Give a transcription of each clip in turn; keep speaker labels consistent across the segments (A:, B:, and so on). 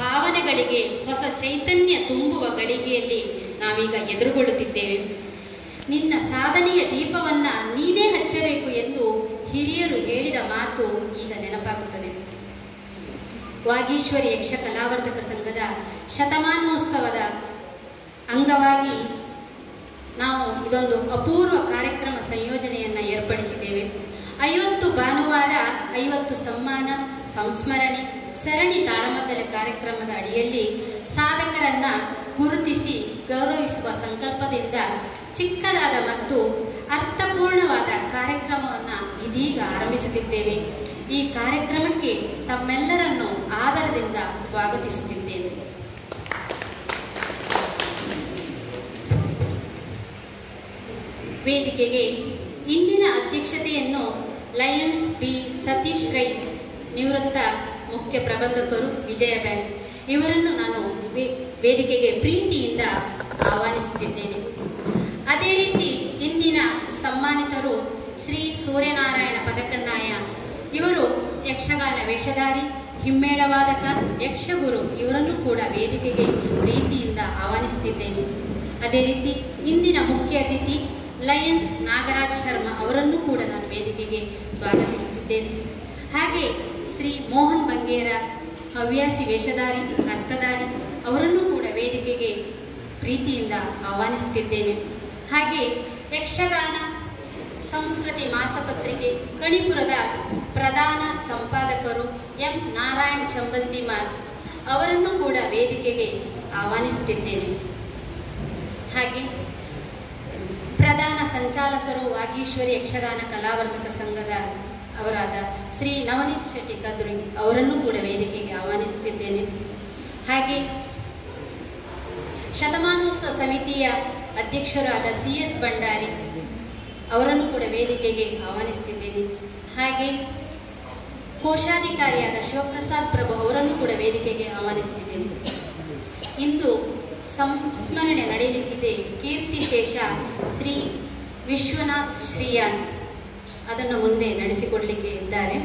A: ಭಾವನೆಗಳಿಗೆ ಹೊಸ ಚೈತನ್ಯ ತುಂಬುವ ಗಳಿಗೆಯಲ್ಲಿ ನಾವೀಗ ಎದುರುಗೊಳ್ಳುತ್ತಿದ್ದೇವೆ. ನಿನ್ನ ಸಾಧನೆಯ ದೀಪವನ್ನ ನೀನೇ ಹಚ್ಚಬೇಕು ಎಂದು ಹಿರಿಯರು ಹೇಳಿದ ಮಾತು ಈಗ ನೆನಪಾಗುತ್ತದೆ. ವಾಗೀಶ್ವರಿ ಯಕ್ಷ ಕಲಾವರ್ಧಕ ಸಂಘದ ಶತಮಾನೋತ್ಸವದ ಅಂಗವಾಗಿ ನಾವು ಇದೊಂದು ಅಪೂರ್ವ ಕಾರ್ಯಕ್ರಮ ಸಂಯೋಜನೆಯನ್ನು ಏರ್ಪಡಿಸಿದ್ದೇವೆ. 50 ಭಾನುವಾರ 50 ಸಮ್ಮಾನ ಸಂಸ್ಮರಣೆ ಸರಣಿ ತಾಳಮದ್ದಲೆ ಕಾರ್ಯಕ್ರಮದ ಅಡಿಯಲ್ಲಿ ಸಾಧಕರನ್ನ ಗುರುತಿಸಿ ಗೌರವಿಸುವ ಸಂಕಲ್ಪದಿಂದ ಚಿಕ್ಕದಾದ ಮತ್ತು ಅರ್ಥಪೂರ್ಣವಾದ ಕಾರ್ಯಕ್ರಮವನ್ನು ಇದೀಗ ಆರಂಭಿಸುತ್ತಿದ್ದೇವೆ. ಈ ಕಾರ್ಯಕ್ರಮಕ್ಕೆ ತಮ್ಮೆಲ್ಲರನ್ನು ಆದರದಿಂದ ಸ್ವಾಗತಿಸುತ್ತಿದ್ದೇನೆ. ವೇದಿಕೆಗೆ ಇಂದಿನ ಅಧ್ಯಕ್ಷತೆಯನ್ನು ಲಯನ್ಸ್ ಬಿ ಸತೀಶ್ ರೈ ನಿವೃತ್ತ ಮುಖ್ಯ ಪ್ರಬಂಧಕರು ವಿಜಯ ಬ್ಯಾಂಕ್ ಇವರನ್ನು ನಾನು ವೇದಿಕೆಗೆ ಪ್ರೀತಿಯಿಂದ ಆಹ್ವಾನಿಸುತ್ತಿದ್ದೇನೆ. ಅದೇ ರೀತಿ ಇಂದಿನ ಸನ್ಮಾನಿತರು ಶ್ರೀ ಸೂರ್ಯನಾರಾಯಣ ಪದಕಣ್ಣಾಯ ಇವರು ಯಕ್ಷಗಾನ ವೇಷಧಾರಿ ಹಿಮ್ಮೇಳವಾದಕ ಯಕ್ಷಗುರು ಇವರನ್ನು ಕೂಡ ವೇದಿಕೆಗೆ ಪ್ರೀತಿಯಿಂದ ಆಹ್ವಾನಿಸುತ್ತಿದ್ದೇನೆ. ಅದೇ ರೀತಿ ಇಂದಿನ ಮುಖ್ಯ ಅತಿಥಿ ಲಯನ್ಸ್ ನಾಗರಾಜ್ ಶರ್ಮಾ ಅವರನ್ನು ಕೂಡ ನಾನು ವೇದಿಕೆಗೆ ಸ್ವಾಗತಿಸುತ್ತಿದ್ದೇನೆ. ಹಾಗೆ ಶ್ರೀ ಮೋಹನ್ ಬಂಗೇರ ಹವ್ಯಾಸಿ ವೇಷಧಾರಿ ಅರ್ಥಧಾರಿ ಅವರನ್ನು ಕೂಡ ವೇದಿಕೆಗೆ ಪ್ರೀತಿಯಿಂದ ಆಹ್ವಾನಿಸುತ್ತಿದ್ದೇನೆ. ಹಾಗೆ ಯಕ್ಷಗಾನ ಸಂಸ್ಕೃತಿ ಮಾಸಪತ್ರಿಕೆ ಕಣಿಪುರದ ಪ್ರಧಾನ ಸಂಪಾದಕರು ಎಂ ನಾರಾಯಣ್ ಚಂಬಲ್ತಿಮಾರ್ ಅವರನ್ನು ಕೂಡ ವೇದಿಕೆಗೆ ಆಹ್ವಾನಿಸುತ್ತಿದ್ದೇನೆ. ಹಾಗೆ ಪ್ರಧಾನ ಸಂಚಾಲಕರು ವಾಗೀಶ್ವರಿ ಯಕ್ಷಗಾನ ಕಲಾವರ್ಧಕ ಸಂಘದ ಅವರಾದ ಶ್ರೀ ನವನೀತ್ ಶೆಟ್ಟಿ ಕದ್ರಿ ಅವರನ್ನು ಕೂಡ ವೇದಿಕೆಗೆ ಆಹ್ವಾನಿಸುತ್ತಿದ್ದೇನೆ. ಹಾಗೆ ಶತಮಾನೋತ್ಸವ ಸಮಿತಿಯ ಅಧ್ಯಕ್ಷರಾದ CS ಭಂಡಾರಿ ಅವರನ್ನು ಕೂಡ ವೇದಿಕೆಗೆ ಆಹ್ವಾನಿಸುತ್ತಿದ್ದೇನೆ. ಹಾಗೆ ಕೋಶಾಧಿಕಾರಿಯಾದ ಶಿವಪ್ರಸಾದ್ ಪ್ರಭು ಅವರನ್ನು ಕೂಡ ವೇದಿಕೆಗೆ ಆಹ್ವಾನಿಸುತ್ತಿದ್ದೇನೆ. ಇಂದು ಸಂಸ್ಮರಣೆ ನಡೆಯಲಿಕ್ಕಿದೆ ಕೀರ್ತಿಶೇಷ ಶ್ರೀ ವಿಶ್ವನಾಥ್ ಶ್ರೀಯಾನ್ ಅದನ್ನು ಮುಂದೆ ನಡೆಸಿಕೊಡಲಿಕ್ಕೆ ಇದ್ದಾರೆ.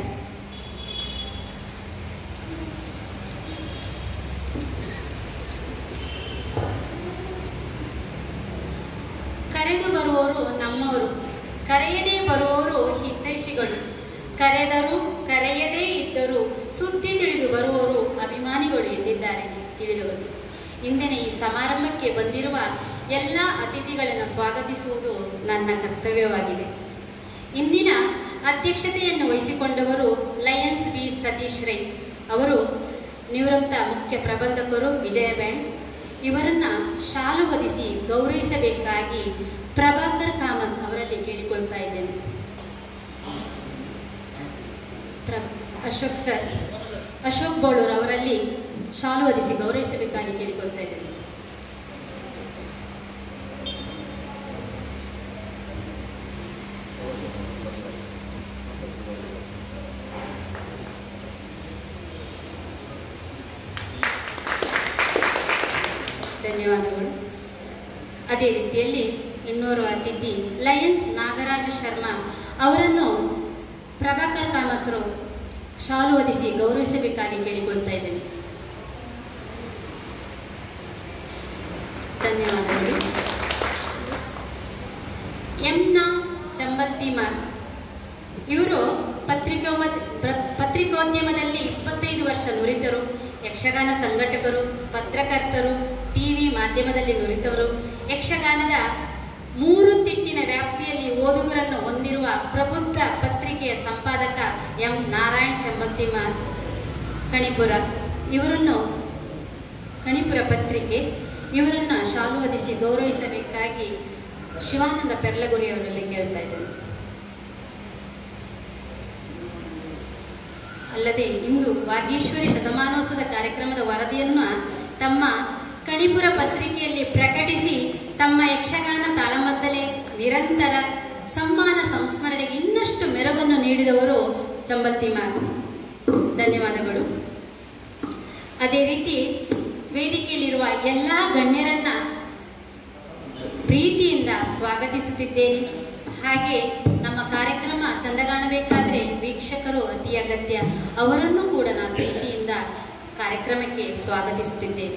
A: ಕರೆದು ಬರುವವರು ನಮ್ಮವರು, ಕರೆಯದೇ ಬರುವವರು ಹಿತೈಷಿಗಳು, ಕರೆದರೂ ಕರೆಯದೇ ಇದ್ದರೂ ಸುದ್ದಿ ತಿಳಿದು ಬರುವವರು ಅಭಿಮಾನಿಗಳು ಎಂದಿದ್ದಾರೆ ತಿಳಿದವರು. ಇಂದಿನ ಈ ಸಮಾರಂಭಕ್ಕೆ ಬಂದಿರುವ ಎಲ್ಲ ಅತಿಥಿಗಳನ್ನು ಸ್ವಾಗತಿಸುವುದು ನನ್ನ ಕರ್ತವ್ಯವಾಗಿದೆ. ಇಂದಿನ ಅಧ್ಯಕ್ಷತೆಯನ್ನು ವಹಿಸಿಕೊಂಡವರು ಲಯನ್ಸ್ ಬಿ ಸತೀಶ್ ರೈ ಅವರು ನಿವೃತ್ತ ಮುಖ್ಯ ಪ್ರಬಂಧಕರು ವಿಜಯ ಬ್ಯಾಂಕ್ ಇವರನ್ನ ಶಾಲು ಹೊದಿಸಿ ಗೌರವಿಸಬೇಕಾಗಿ ಪ್ರಭಾಕರ್ ಕಾಮತ್ ಅವರಲ್ಲಿ ಕೇಳಿಕೊಳ್ತಾ ಇದ್ದೇನೆ. ಅಶೋಕ್ ಬೋಳೂರ್ ಅವರಲ್ಲಿ ಶಾಲು ಹೊದಿಸಿ ಗೌರವಿಸಬೇಕಾಗಿ ಕೇಳಿಕೊಳ್ತಾ ಇದ್ದೇನೆ. ಧನ್ಯವಾದಗಳು. ಅದೇ ರೀತಿಯಲ್ಲಿ ಇನ್ನೋರ್ವ ಅತಿಥಿ ಲಯನ್ಸ್ ನಾಗರಾಜ ಶರ್ಮಾ ಅವರನ್ನು ಪ್ರಭಾಕರ್ ಕಾಮತ್ರು ಶಾಲು ಹೊದಿಸಿ ಗೌರವಿಸಬೇಕಾಗಿ ಕೇಳಿಕೊಳ್ತಾ ಇದ್ದೇನೆ. ಧನ್ಯವಾದಗಳು. ಎಂನ ಚಂಬಲ್ತಿಮಾರ್ ಇವರು ಪತ್ರಿಕೋದ್ಯಮದಲ್ಲಿ 25 ವರ್ಷ ನುರಿತರು, ಯಕ್ಷಗಾನ ಸಂಘಟಕರು, ಪತ್ರಕರ್ತರು, ಟಿವಿ ಮಾಧ್ಯಮದಲ್ಲಿ ನುರಿತವರು, ಯಕ್ಷಗಾನದ 3 ತಿಟ್ಟಿನ ವ್ಯಾಪ್ತಿಯಲ್ಲಿ ಓದುಗರನ್ನು ಹೊಂದಿರುವ ಪ್ರಬುದ್ಧ ಪತ್ರಿಕೆಯ ಸಂಪಾದಕ ಎಂ ನಾರಾಯಣ್ ಚಂಬಲ್ತಿಮಾರ್ ಕಣಿಪುರ ಕಣಿಪುರ ಪತ್ರಿಕೆ ಇವರನ್ನ ಶಾಲು ಹೊದಿಸಿ ಗೌರವಿಸಬೇಕಾಗಿ ಶಿವಾನಂದ ಪೆರ್ಲಗುರಿ ಅವರಲ್ಲಿ ಕೇಳ್ತಾ ಇದ್ದೇನೆ. ಅಲ್ಲದೆ ಇಂದು ವಾಗೀಶ್ವರಿ ಶತಮಾನೋತ್ಸವದ ಕಾರ್ಯಕ್ರಮದ ವರದಿಯನ್ನು ತಮ್ಮ ಕಣಿಪುರ ಪತ್ರಿಕೆಯಲ್ಲಿ ಪ್ರಕಟಿಸಿ ತಮ್ಮ ಯಕ್ಷಗಾನ ತಾಳಮದ್ದಲೆ ನಿರಂತರ ಸಮ್ಮಾನ ಸಂಸ್ಮರಣೆಗೆ ಇನ್ನಷ್ಟು ಮೆರುಗನ್ನು ನೀಡಿದವರು ಚಂಬಲ್ತಿಮಾರ್. ಧನ್ಯವಾದಗಳು. ಅದೇ ರೀತಿ ವೇದಿಕೆಯಲ್ಲಿರುವ ಎಲ್ಲ ಗಣ್ಯರನ್ನ ಪ್ರೀತಿಯಿಂದ ಸ್ವಾಗತಿಸುತ್ತಿದ್ದೇನೆ. ಹಾಗೆ ನಮ್ಮ ಕಾರ್ಯಕ್ರಮ ಚಂದ ಕಾಣಬೇಕಾದ್ರೆ ವೀಕ್ಷಕರು ಅತಿ ಅಗತ್ಯ. ಅವರನ್ನು ಕೂಡ ನಾನು ಪ್ರೀತಿಯಿಂದ ಕಾರ್ಯಕ್ರಮಕ್ಕೆ ಸ್ವಾಗತಿಸುತ್ತಿದ್ದೇನೆ.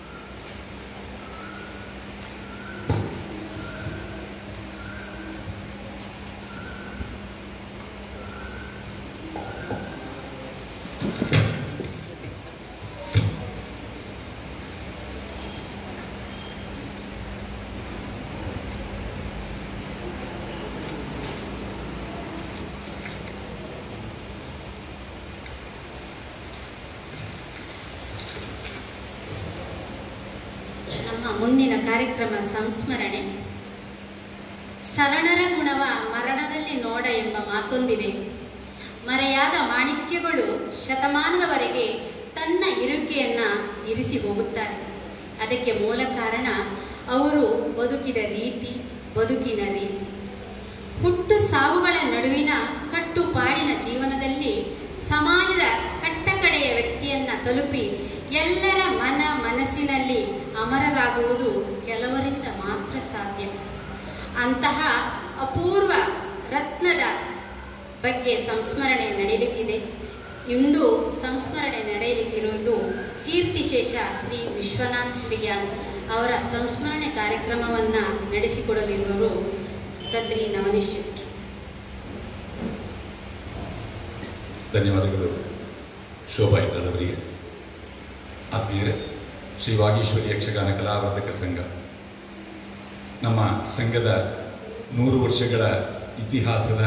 A: ಮುಂದಿನ ಕಾರ್ಯಕ್ರಮ ಸಂಸ್ಮರಣೆ. ಶರಣರ ಗುಣವ ಮರಣದಲ್ಲಿ ನೋಡ ಎಂಬ ಮಾತೊಂದಿದೆ. ಮರೆಯಾದ ಮಾಣಿಕ್ಯಗಳು ಶತಮಾನದವರೆಗೆ ತನ್ನ ಇರುವಿಕೆಯನ್ನ ಇರಿಸಿ ಹೋಗುತ್ತಾರೆ. ಅದಕ್ಕೆ ಮೂಲ ಕಾರಣ ಅವರು ಬದುಕಿದ ರೀತಿ, ಬದುಕಿನ ರೀತಿ. ಹುಟ್ಟು ಸಾವುಗಳ ನಡುವಿನ ಕಟ್ಟುಪಾಡಿನ ಜೀವನದಲ್ಲಿ ಸಮಾಜದ ಕಟ್ಟಕಡೆಯ ವ್ಯಕ್ತಿಯನ್ನ ತಲುಪಿ ಎಲ್ಲರ ಮನಸ್ಸಿನಲ್ಲಿ ಅಮರರಾಗುವುದು ಕೆಲವರಿಂದ ಮಾತ್ರ ಸಾಧ್ಯ. ಅಂತಹ ಅಪೂರ್ವ ರತ್ನದ ಬಗ್ಗೆ ಸಂಸ್ಮರಣೆ ನಡೆಯಲಿಕ್ಕಿದೆ. ಇಂದು ಸಂಸ್ಮರಣೆ ನಡೆಯಲಿಕ್ಕಿರುವುದು ಕೀರ್ತಿಶೇಷ ಶ್ರೀ ವಿಶ್ವನಾಥ್ ಶ್ರೀಯಾನ್ ಅವರ ಸಂಸ್ಮರಣೆ ಕಾರ್ಯಕ್ರಮವನ್ನು ನಡೆಸಿಕೊಡಲಿರುವರು ಕದ್ರಿ ನವನೀಶ್ ಶೆಟ್ಟಿ.
B: ಧನ್ಯವಾದಗಳು ಶೋಭಾ ಇದ್ದಳವರಿಗೆ. ಆತ್ಮೀಯರೇ, ಶ್ರೀ ವಾಗೀಶ್ವರಿ ಯಕ್ಷಗಾನ ಕಲಾವರ್ಧಕ ಸಂಘ ನಮ್ಮ ಸಂಘದ 100 ವರ್ಷಗಳ ಇತಿಹಾಸದ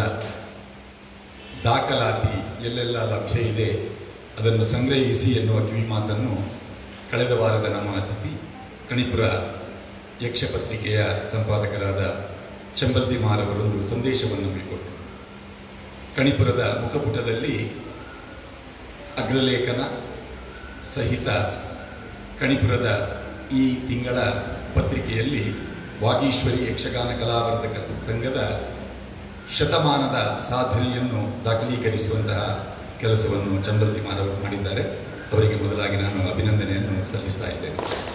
B: ದಾಖಲಾತಿ ಎಲ್ಲೆಲ್ಲ ಲಭ್ಯ ಇದೆ ಅದನ್ನು ಸಂಗ್ರಹಿಸಿ ಎನ್ನುವ ಕಿವಿಮಾತನ್ನು ಕಳೆದ ವಾರದ ನಮ್ಮ ಅತಿಥಿ ಕಣಿಪುರ ಯಕ್ಷಪತ್ರಿಕೆಯ ಸಂಪಾದಕರಾದ ಚಂಬಲ್ತಿಮಾರ್ ಅವರೊಂದು ಸಂದೇಶವನ್ನು ಬಿಟ್ಟುಕೊಟ್ಟರು. ಕಣಿಪುರದ ಮುಖಪುಟದಲ್ಲಿ ಅಗ್ರಲೇಖನ ಸಹಿತ ಕಣಿಪುರದ ಈ ತಿಂಗಳ ಪತ್ರಿಕೆಯಲ್ಲಿ ವಾಗೀಶ್ವರಿ ಯಕ್ಷಗಾನ ಕಲಾವರ್ಧಕ ಸಂಘದ ಶತಮಾನದ ಸಾಧನೆಯನ್ನು ದಾಖಲೀಕರಿಸುವಂತಹ ಕೆಲಸವನ್ನು ಚಂಬಲ್ತಿಮಾರ್ ಅವರು ಮಾಡಿದ್ದಾರೆ. ಅವರಿಗೆ ಮೊದಲಾಗಿ ನಾನು ಅಭಿನಂದನೆಯನ್ನು ಸಲ್ಲಿಸ್ತಾ ಇದ್ದೇನೆ.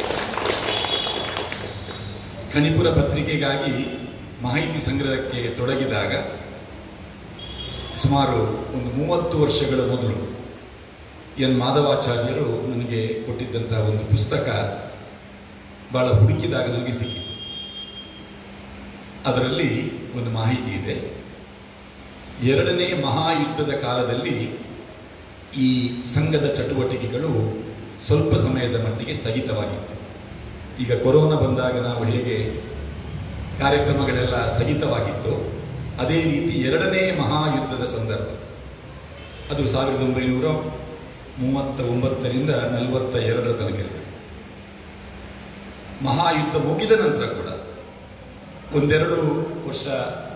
B: ಕಣಿಪುರ ಪತ್ರಿಕೆಗಾಗಿ ಮಾಹಿತಿ ಸಂಗ್ರಹಕ್ಕೆ ತೊಡಗಿದಾಗ ಸುಮಾರು ಒಂದು 30 ವರ್ಷಗಳ ಮೊದಲು ಎನ್ ಮಾಧವಾಚಾರ್ಯರು ನನಗೆ ಕೊಟ್ಟಿದ್ದಂತಹ ಒಂದು ಪುಸ್ತಕ ಬಹಳ ಹುಡುಕಿದಾಗ ನನಗೆ ಸಿಕ್ಕಿತು. ಅದರಲ್ಲಿ ಒಂದು ಮಾಹಿತಿ ಇದೆ. 2ನೇ ಮಹಾಯುದ್ಧದ ಕಾಲದಲ್ಲಿ ಈ ಸಂಘದ ಚಟುವಟಿಕೆಗಳು ಸ್ವಲ್ಪ ಸಮಯದ ಮಟ್ಟಿಗೆ ಸ್ಥಗಿತವಾಗಿತ್ತು. ಈಗ ಕೊರೋನಾ ಬಂದಾಗ ನಾವು ಹೇಗೆ ಕಾರ್ಯಕ್ರಮಗಳೆಲ್ಲ ಸ್ಥಗಿತವಾಗಿತ್ತು, ಅದೇ ರೀತಿ 2ನೇ ಮಹಾಯುದ್ಧದ ಸಂದರ್ಭ, ಅದು 1939ರಿಂದ 42 ತನಕ ಇರಬೇಕು. ಮಹಾಯುದ್ಧ ಮುಗಿದ ನಂತರ ಕೂಡ ಒಂದೆರಡು ವರ್ಷ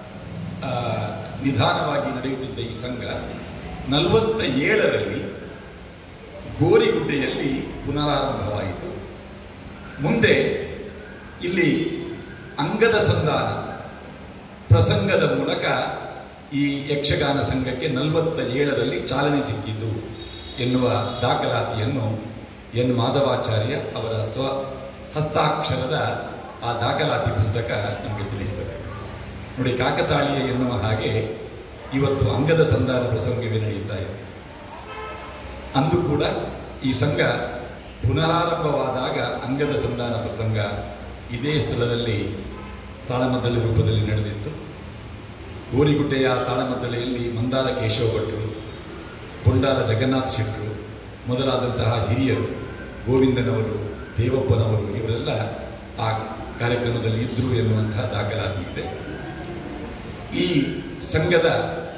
B: ನಿಧಾನವಾಗಿ ನಡೆಯುತ್ತಿದ್ದ ಈ ಸಂಘ 47ರಲ್ಲಿ ಗೋರಿಗುಡ್ಡೆಯಲ್ಲಿ ಪುನರಾರಂಭವಾಯಿತು. ಮುಂದೆ ಇಲ್ಲಿ ಅಂಗದ ಸಂಧಾನ ಪ್ರಸಂಗದ ಮೂಲಕ ಈ ಯಕ್ಷಗಾನ ಸಂಘಕ್ಕೆ 47ರಲ್ಲಿ ಚಾಲನೆ ಸಿಕ್ಕಿತು ಎನ್ನುವ ದಾಖಲಾತಿಯನ್ನು ಎನ್ ಮಾಧವಾಚಾರ್ಯ ಅವರ ಹಸ್ತಾಕ್ಷರದ ಆ ದಾಖಲಾತಿ ಪುಸ್ತಕ ನಮಗೆ ತಿಳಿಸ್ತದೆ. ನೋಡಿ, ಕಾಕತಾಳೀಯ ಎನ್ನುವ ಹಾಗೆ ಇವತ್ತು ಅಂಗದ ಸಂಧಾನ ಪ್ರಸಂಗವೇ ನಡೆಯುತ್ತಾ ಇದೆ. ಅಂದು ಕೂಡ ಈ ಸಂಘ ಪುನರಾರಂಭವಾದಾಗ ಅಂಗದ ಸಂಧಾನ ಪ್ರಸಂಗ ಇದೇ ಸ್ಥಳದಲ್ಲಿ ತಾಳಮದ್ದಳೆ ರೂಪದಲ್ಲಿ ನಡೆದಿತ್ತು. ಗೋರಿಗುಡ್ಡೆಯ ತಾಳಮದ್ದಳೆಯಲ್ಲಿ ಮಂದಾರ ಕೇಶವ ಭಟ್ರು, ಬೊಂಡಾರ ಜಗನ್ನಾಥ ಶೆಟ್ಟರು ಮೊದಲಾದಂತಹ ಹಿರಿಯರು, ಗೋವಿಂದನವರು, ದೇವಪ್ಪನವರು ಇವರೆಲ್ಲ ಆ ಕಾರ್ಯಕ್ರಮದಲ್ಲಿ ಇದ್ದರು ಎನ್ನುವಂತಹ ದಾಖಲಾತಿ ಇದೆ. ಈ ಸಂಘದ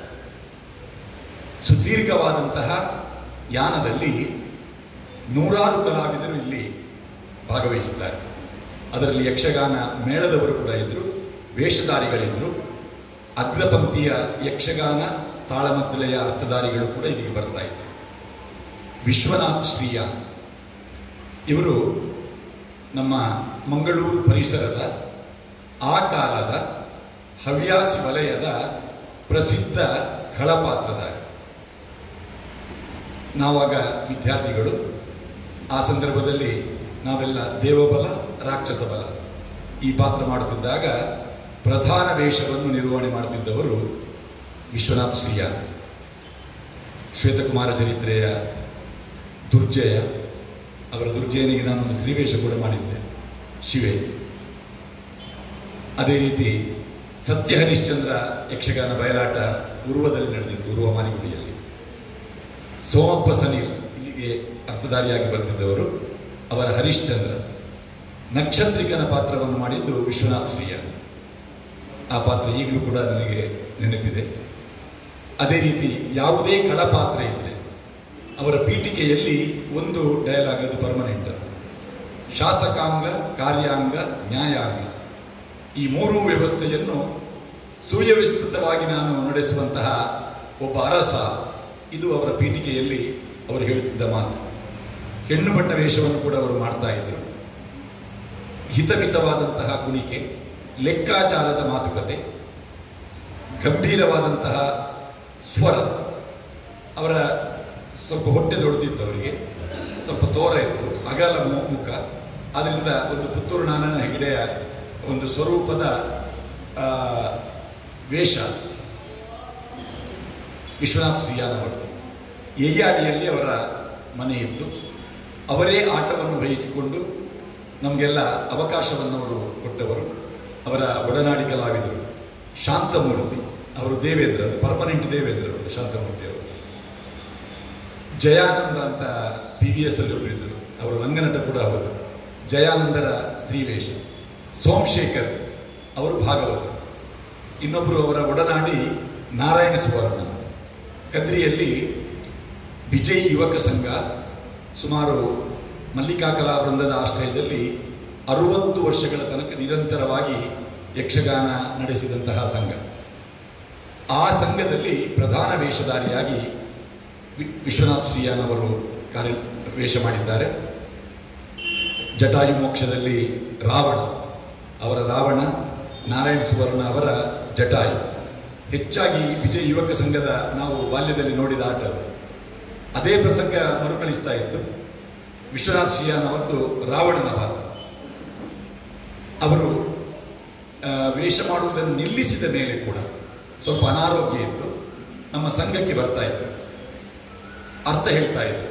B: ಸುದೀರ್ಘವಾದಂತಹ ಯಾನದಲ್ಲಿ 100 ಕಲಾವಿದರು ಇಲ್ಲಿ ಭಾಗವಹಿಸಿದ್ದಾರೆ. ಅದರಲ್ಲಿ ಯಕ್ಷಗಾನ ಮೇಳದವರು ಕೂಡ ಇದ್ದರು, ವೇಷಧಾರಿಗಳಿದ್ದರು, ಅಗ್ರಪಂಕ್ತಿಯ ಯಕ್ಷಗಾನ ತಾಳಮದ್ದಳೆಯ ಅರ್ಥಧಾರಿಗಳು ಕೂಡ ಇಲ್ಲಿಗೆ ಬರ್ತಾ ಇದ್ರು. ವಿಶ್ವನಾಥ್ ಶ್ರೀಯಾನ್ ಇವರು ನಮ್ಮ ಮಂಗಳೂರು ಪರಿಸರದ ಆ ಕಾಲದ ಹವ್ಯಾಸಿ ವಲಯದ ಪ್ರಸಿದ್ಧ ಖಳಪಾತ್ರಧಾರಿ. ನಾವಾಗ ವಿದ್ಯಾರ್ಥಿಗಳು, ಆ ಸಂದರ್ಭದಲ್ಲಿ ನಾವೆಲ್ಲ ದೇವಬಲ ರಾಕ್ಷಸ ಬಲ ಈ ಪಾತ್ರ ಮಾಡುತ್ತಿದ್ದಾಗ ಪ್ರಧಾನ ವೇಷವನ್ನು ನಿರ್ವಹಣೆ ಮಾಡುತ್ತಿದ್ದವರು ವಿಶ್ವನಾಥ್ ಶ್ರೀಯಾನ್. ಶ್ವೇತಕುಮಾರ ಚರಿತ್ರೆಯ ದುರ್ಜಯ, ಅವರ ದುರ್ಜಯನಿಗೆ ನಾನೊಂದು ಸ್ತ್ರೀವೇಷ ಕೂಡ ಮಾಡಿದ್ದೆ, ಶಿವೆ. ಅದೇ ರೀತಿ ಸತ್ಯ ಹರಿಶ್ಚಂದ್ರ ಯಕ್ಷಗಾನ ಬಯಲಾಟ ಉರುವದಲ್ಲಿ ನಡೆದಿತ್ತು, ಉರುವ ಮಾರಿಗುಡಿಯಲ್ಲಿ. ಸೋಮಪ್ಪ ಸನೀಲ್ ಇಲ್ಲಿಗೆ ಅರ್ಥಧಾರಿಯಾಗಿ ಬರ್ತಿದ್ದವರು, ಅವರ ಹರಿಶ್ಚಂದ್ರ. ನಕ್ಷತ್ರಿಕನ ಪಾತ್ರವನ್ನು ಮಾಡಿದ್ದು ವಿಶ್ವನಾಥ್ ಶ್ರೀಯ. ಆ ಪಾತ್ರ ಈಗಲೂ ಕೂಡ ನನಗೆ ನೆನಪಿದೆ. ಅದೇ ರೀತಿ ಯಾವುದೇ ಕಳಪಾತ್ರ ಇದ್ದರೆ ಅವರ ಪೀಠಿಕೆಯಲ್ಲಿ ಒಂದು ಡಯಲಾಗ್, ಅದು ಪರ್ಮನೆಂಟ್. ಅದು ಶಾಸಕಾಂಗ, ಕಾರ್ಯಾಂಗ, ನ್ಯಾಯಾಂಗ, ಈ ಮೂರೂ ವ್ಯವಸ್ಥೆಯನ್ನು ಸುವ್ಯವಸ್ಥಿತವಾಗಿ ನಾನು ನಡೆಸುವಂತಹ ಒಬ್ಬ ಅರಸ, ಇದು ಅವರ ಪೀಠಿಕೆಯಲ್ಲಿ ಅವರು ಹೇಳುತ್ತಿದ್ದ ಮಾತು. ಹೆಣ್ಣು ಬಣ್ಣ ವೇಷವನ್ನು ಕೂಡ ಅವರು ಮಾಡ್ತಾ ಇದ್ರು. ಹಿತಮಿತವಾದಂತಹ ಕುಣಿಕೆ, ಲೆಕ್ಕಾಚಾರದ ಮಾತುಕತೆ, ಗಂಭೀರವಾದಂತಹ ಸ್ವರ. ಅವರ ಸ್ವಲ್ಪ ಹೊಟ್ಟೆ ದೊಡ್ಡದಿದ್ದವರಿಗೆ, ಸ್ವಲ್ಪ ತೋರ ಇದ್ರು, ಅಗಲ ಮುಖ. ಅದರಿಂದ ಒಂದು ಪುತ್ತೂರು ನಾರಾಯಣ ಹೆಗಡೆಯ ಒಂದು ಸ್ವರೂಪದ ವೇಷ ವಿಶ್ವನಾಥ್ ಶ್ರೀಯಾನವರದು. ಯಯ್ಯಾಡಿಯಲ್ಲಿ ಅವರ ಮನೆ ಇತ್ತು. ಅವರೇ ಆಟವನ್ನು ವಹಿಸಿಕೊಂಡು ನಮಗೆಲ್ಲ ಅವಕಾಶವನ್ನು ಅವರು ಕೊಟ್ಟವರು. ಅವರ ಒಡನಾಡಿ ಕಲಾವಿದರು ಶಾಂತಮೂರ್ತಿ, ಅವರು ದೇವೇಂದ್ರ, ಅದು ಪರ್ಮನೆಂಟ್ ದೇವೇಂದ್ರ ಅವರು, ಶಾಂತಮೂರ್ತಿ ಅವರು. ಜಯಾನಂದ ಅಂತ PVS ಅಲ್ಲಿ ಒಬ್ಬರಿದ್ದರು, ಅವರು ರಂಗನಟ ಕೂಡ ಹೌದು. ಜಯಾನಂದರ ಸ್ತ್ರೀವೇಷ. ಸೋಮಶೇಖರ್ ಅವರು ಭಾಗವತರು. ಇನ್ನೊಬ್ಬರು ಅವರ ಒಡನಾಡಿ ನಾರಾಯಣ ಸುವರ್ಣ ಅಂತ. ಕದ್ರಿಯಲ್ಲಿ ವಿಜಯ್ ಯುವಕ ಸಂಘ ಸುಮಾರು ಮಲ್ಲಿಕಾ ಕಲಾ ವೃಂದದ ಆಶ್ರಯದಲ್ಲಿ 60 ವರ್ಷಗಳ ತನಕ ನಿರಂತರವಾಗಿ ಯಕ್ಷಗಾನ ನಡೆಸಿದಂತಹ ಸಂಘ. ಆ ಸಂಘದಲ್ಲಿ ಪ್ರಧಾನ ವೇಷಧಾರಿಯಾಗಿ ವಿಶ್ವನಾಥ್ ಶ್ರೀಯಾನವರು ವೇಷ ಮಾಡಿದ್ದಾರೆ. ಜಟಾಯು ಮೋಕ್ಷದಲ್ಲಿ ರಾವಣ, ಅವರ ರಾವಣ, ನಾರಾಯಣ ಸುವರ್ಣ ಅವರ ಜಟಾಯು. ಹೆಚ್ಚಾಗಿ ವಿಜಯ ಯುವಕ ಸಂಘದ ನಾವು ಬಾಲ್ಯದಲ್ಲಿ ನೋಡಿದ ಆಟ ಅದು. ಅದೇ ಪ್ರಸಂಗ ಮರುಕಳಿಸ್ತಾ ಇತ್ತು. ವಿಶ್ವನಾಥ್ ಶ್ರೀಯಾನವರದ್ದು ರಾವಣನ ಪಾತ್ರ. ಅವರು ವೇಷ ಮಾಡುವುದನ್ನು ನಿಲ್ಲಿಸಿದ ಮೇಲೆ ಕೂಡ ಸ್ವಲ್ಪ ಅನಾರೋಗ್ಯ ಇತ್ತು. ನಮ್ಮ ಸಂಘಕ್ಕೆ ಬರ್ತಾ ಇದ್ರು, ಅರ್ಥ ಹೇಳ್ತಾ ಇದ್ರು.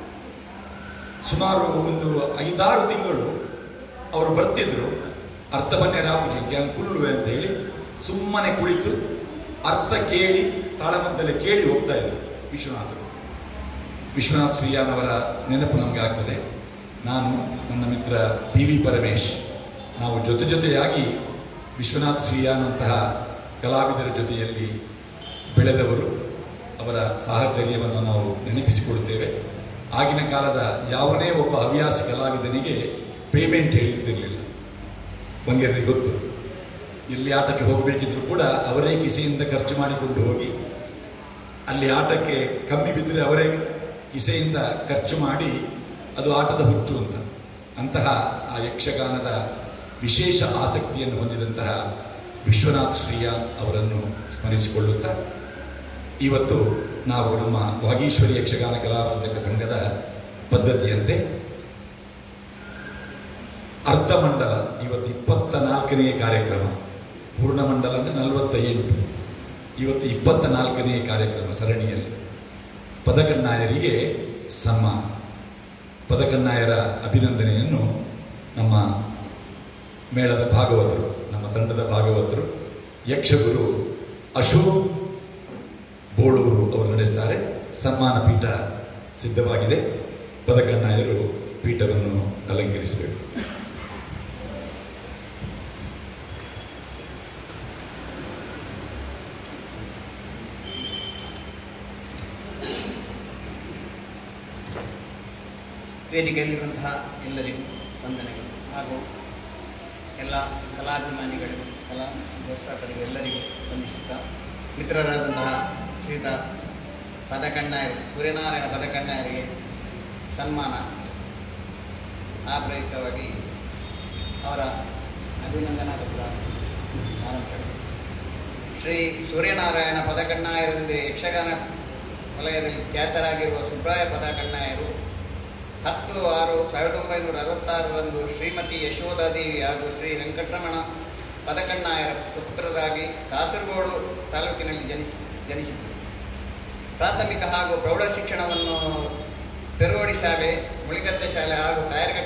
B: ಸುಮಾರು ಒಂದು 5-6 ತಿಂಗಳು ಅವರು ಬರ್ತಿದ್ರು. ಅರ್ಥವನ್ನೇ ರಾಪುಜಿ ಕ್ಯಾನ್ ಕುಲ್ಲುವೆ ಅಂತ ಹೇಳಿ ಸುಮ್ಮನೆ ಕುಳಿತು ಅರ್ಥ ಕೇಳಿ ತಾಳಮದ್ದಲೆ ಕೇಳಿ ಹೋಗ್ತಾ ಇದ್ರು ವಿಶ್ವನಾಥರು. ವಿಶ್ವನಾಥ್ ಶ್ರೀಯಾನವರ ನೆನಪು ನಮಗೆ ಆಗ್ತದೆ. ನಾನು, ನನ್ನ ಮಿತ್ರ PV ಪರಮೇಶ್, ನಾವು ಜೊತೆಯಾಗಿ ವಿಶ್ವನಾಥ್ ಶ್ರೀಯಾನಂತಹ ಕಲಾವಿದರ ಜೊತೆಯಲ್ಲಿ ಬೆಳೆದವರು. ಅವರ ಸಾಹಚರ್ಯವನ್ನು ನಾವು ನೆನಪಿಸಿಕೊಳ್ಳುತ್ತೇವೆ. ಆಗಿನ ಕಾಲದ ಯಾವನೇ ಒಬ್ಬ ಹವ್ಯಾಸಿ ಕಲಾವಿದನಿಗೆ ಪೇಮೆಂಟ್ ಹೇಳಿದ್ದಿರಲಿಲ್ಲ. ಬಂಗೇರಿಗೆ ಗೊತ್ತು, ಎಲ್ಲಿ ಆಟಕ್ಕೆ ಹೋಗಬೇಕಿದ್ರು ಕೂಡ ಅವರೇ ಕಿಸೆಯಿಂದ ಖರ್ಚು ಮಾಡಿಕೊಂಡು ಹೋಗಿ, ಅಲ್ಲಿ ಆಟಕ್ಕೆ ಕಮ್ಮಿ ಬಿದ್ದರೆ ಅವರೇ ಕಿಸೆಯಿಂದ ಖರ್ಚು ಮಾಡಿ, ಅದು ಆಟದ ಹುಟ್ಟು ಅಂತ. ಅಂತಹ ಆ ಯಕ್ಷಗಾನದ ವಿಶೇಷ ಆಸಕ್ತಿಯನ್ನು ಹೊಂದಿದಂತಹ ವಿಶ್ವನಾಥ್ ಶ್ರೀಯಾನ್ ಅವರನ್ನು ಸ್ಮರಿಸಿಕೊಳ್ಳುತ್ತಾ, ಇವತ್ತು ನಾವು ನಮ್ಮ ವಾಗೀಶ್ವರಿ ಯಕ್ಷಗಾನ ಕಲಾವರ್ಧಕ ಸಂಘದ ಪದ್ಧತಿಯಂತೆ ಅರ್ಧಮಂಡಲ, ಇವತ್ತು 24ನೇ ಕಾರ್ಯಕ್ರಮ. ಪೂರ್ಣಮಂಡಲ ಅಂದರೆ 48, ಇವತ್ತು 24ನೇ ಕಾರ್ಯಕ್ರಮ ಸರಣಿಯಲ್ಲಿ. ಪದಕಣ್ಣಾಯರಿಗೆ ಸನ್ಮಾನ. ಪದಕಣ್ಣಾಯರ ಅಭಿನಂದನೆಯನ್ನು ನಮ್ಮ ಮೇಳದ ಭಾಗವತರು, ನಮ್ಮ ತಂಡದ ಭಾಗವತರು, ಯಕ್ಷಗುರು ಅಶೋಕ್ ಬೋಳೂರು ಅವರು ನಡೆಸ್ತಾರೆ. ಸನ್ಮಾನ ಪೀಠ ಸಿದ್ಧವಾಗಿದೆ. ಪದಕಣ್ಣಾಯರು ಪೀಠವನ್ನು ಅಲಂಕರಿಸಬೇಕು.
C: ವೇದಿಕೆಯಲ್ಲಿರುವಂತಹ ಎಲ್ಲರಿಗೂ ವಂದನೆಗಳು ಹಾಗೂ ಎಲ್ಲ ಕಲಾಭಿಮಾನಿಗಳಿಗೂ, ಕಲಾ ಪ್ರೋತ್ಸಾಹಕರಿಗೂ ಎಲ್ಲರಿಗೂ ವಂದಿಸುತ್ತಾ, ಮಿತ್ರರಾದಂತಹ ಶ್ರೀಯುತ ಪದಕಣ್ಣಾಯರು, ಸೂರ್ಯನಾರಾಯಣ ಪದಕಣ್ಣಾಯರಿಗೆ ಸನ್ಮಾನ. ಆ ಪ್ರಯುಕ್ತವಾಗಿ ಅವರ ಅಭಿನಂದನಾ ಪತ್ರ ಆರಂಭಿಸಿದರು. ಶ್ರೀ ಸೂರ್ಯನಾರಾಯಣ ಪದಕಣ್ಣಾಯರೆಂದೇ ಯಕ್ಷಗಾನ ವಲಯದಲ್ಲಿ ಖ್ಯಾತರಾಗಿರುವ ಸುಬ್ರಾಯ ಪದಕಣ್ಣಾಯರು 10/6/1966ರಂದು ಶ್ರೀಮತಿ ಯಶೋಧಾದೇವಿ ಹಾಗೂ ಶ್ರೀ ವೆಂಕಟರಮಣ ಪದಕಣ್ಣಾಯರ ಸುಪುತ್ರರಾಗಿ ಕಾಸರಗೋಡು ತಾಲೂಕಿನಲ್ಲಿ ಜನಿಸಿದರು. ಪ್ರಾಥಮಿಕ ಹಾಗೂ ಪ್ರೌಢ ಶಿಕ್ಷಣವನ್ನು ಪೆರುವಡಿ ಶಾಲೆ, ಮುಳಿಗದ್ದೆ ಶಾಲೆ ಹಾಗೂ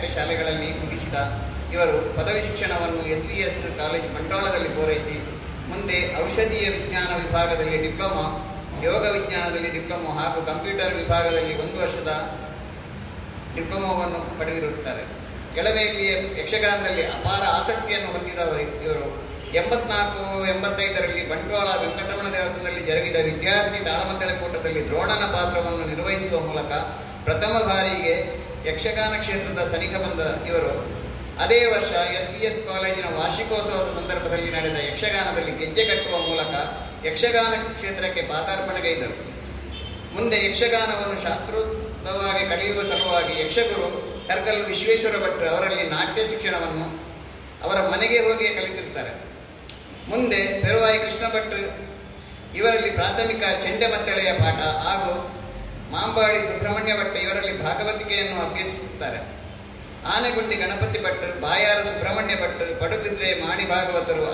C: ಅಗತ್ಯ ಶಾಲೆಗಳಲ್ಲಿ ಮುಗಿಸಿದ ಇವರು ಪದವಿ ಶಿಕ್ಷಣವನ್ನು SVS ಕಾಲೇಜು ಬಂಟ್ವಾಳದಲ್ಲಿ ಪೂರೈಸಿ ಮುಂದೆ ಔಷಧೀಯ ವಿಜ್ಞಾನ ವಿಭಾಗದಲ್ಲಿ ಡಿಪ್ಲೊಮಾ, ಯೋಗ ವಿಜ್ಞಾನದಲ್ಲಿ ಡಿಪ್ಲೊಮಾ ಹಾಗೂ ಕಂಪ್ಯೂಟರ್ ವಿಭಾಗದಲ್ಲಿ 1 ವರ್ಷದ ಡಿಪ್ಲೊಮಾವನ್ನು ಪಡೆದಿರುತ್ತಾರೆ. ಎಳವೆಯಲ್ಲಿಯೇ ಯಕ್ಷಗಾನದಲ್ಲಿ ಅಪಾರ ಆಸಕ್ತಿಯನ್ನು ಹೊಂದಿದವರು ಇವರು 84-85ರಲ್ಲಿ ಬಂಟ್ವಾಳ ವೆಂಕಟರಮಣ ದೇವಸ್ಥಾನದಲ್ಲಿ ಜರುಗಿದ ವಿದ್ಯಾರ್ಥಿ ತಾಳಮದ್ದಳೆ ಕೂಟದಲ್ಲಿ ದ್ರೋಣನ ಪಾತ್ರವನ್ನು ನಿರ್ವಹಿಸುವ ಮೂಲಕ ಪ್ರಥಮ ಬಾರಿಗೆ ಯಕ್ಷಗಾನ ಕ್ಷೇತ್ರದ ಸನಿಹ ಬಂದ ಇವರು ಅದೇ ವರ್ಷ SVS ಕಾಲೇಜಿನ ವಾರ್ಷಿಕೋತ್ಸವದ ಸಂದರ್ಭದಲ್ಲಿ ನಡೆದ ಯಕ್ಷಗಾನದಲ್ಲಿ ಗೆಜ್ಜೆ ಕಟ್ಟುವ ಮೂಲಕ ಯಕ್ಷಗಾನ ಕ್ಷೇತ್ರಕ್ಕೆ ಪಾದಾರ್ಪಣೆಗೈದರು. ಮುಂದೆ ಯಕ್ಷಗಾನವನ್ನು ಶಾಸ್ತ್ರೋಕ್ತವಾಗಿ ಕಲಿಯುವ ಸಲುವಾಗಿ ಯಕ್ಷಗುರು ಕರ್ಗಲ್ ವಿಶ್ವೇಶ್ವರ ಭಟ್ ಅವರಲ್ಲಿ ನಾಟ್ಯ ಶಿಕ್ಷಣವನ್ನು ಅವರ ಮನೆಗೆ ಹೋಗಿ ಕಲಿತಿರ್ತಾರೆ. ಮುಂದೆ ಪೆರುವಾಯಿ ಕೃಷ್ಣ ಭಟ್ ಇವರಲ್ಲಿ ಪ್ರಾಥಮಿಕ ಚೆಂಡೆಮದ್ದಳೆಯ ಪಾಠ ಹಾಗೂ ಮಾಂಬಾಡಿ ಸುಬ್ರಹ್ಮಣ್ಯ ಭಟ್ ಇವರಲ್ಲಿ ಭಾಗವತಿಕೆಯನ್ನು ಅಭ್ಯಸಿಸುತ್ತಾರೆ. ಆನೆಗುಂಡಿ ಗಣಪತಿ ಭಟ್, ಬಾಯಾರ ಸುಬ್ರಹ್ಮಣ್ಯ ಭಟ್, ಪಡುಬಿದ್ರೆ ಮಾಣಿ ಭಾಗವತರು,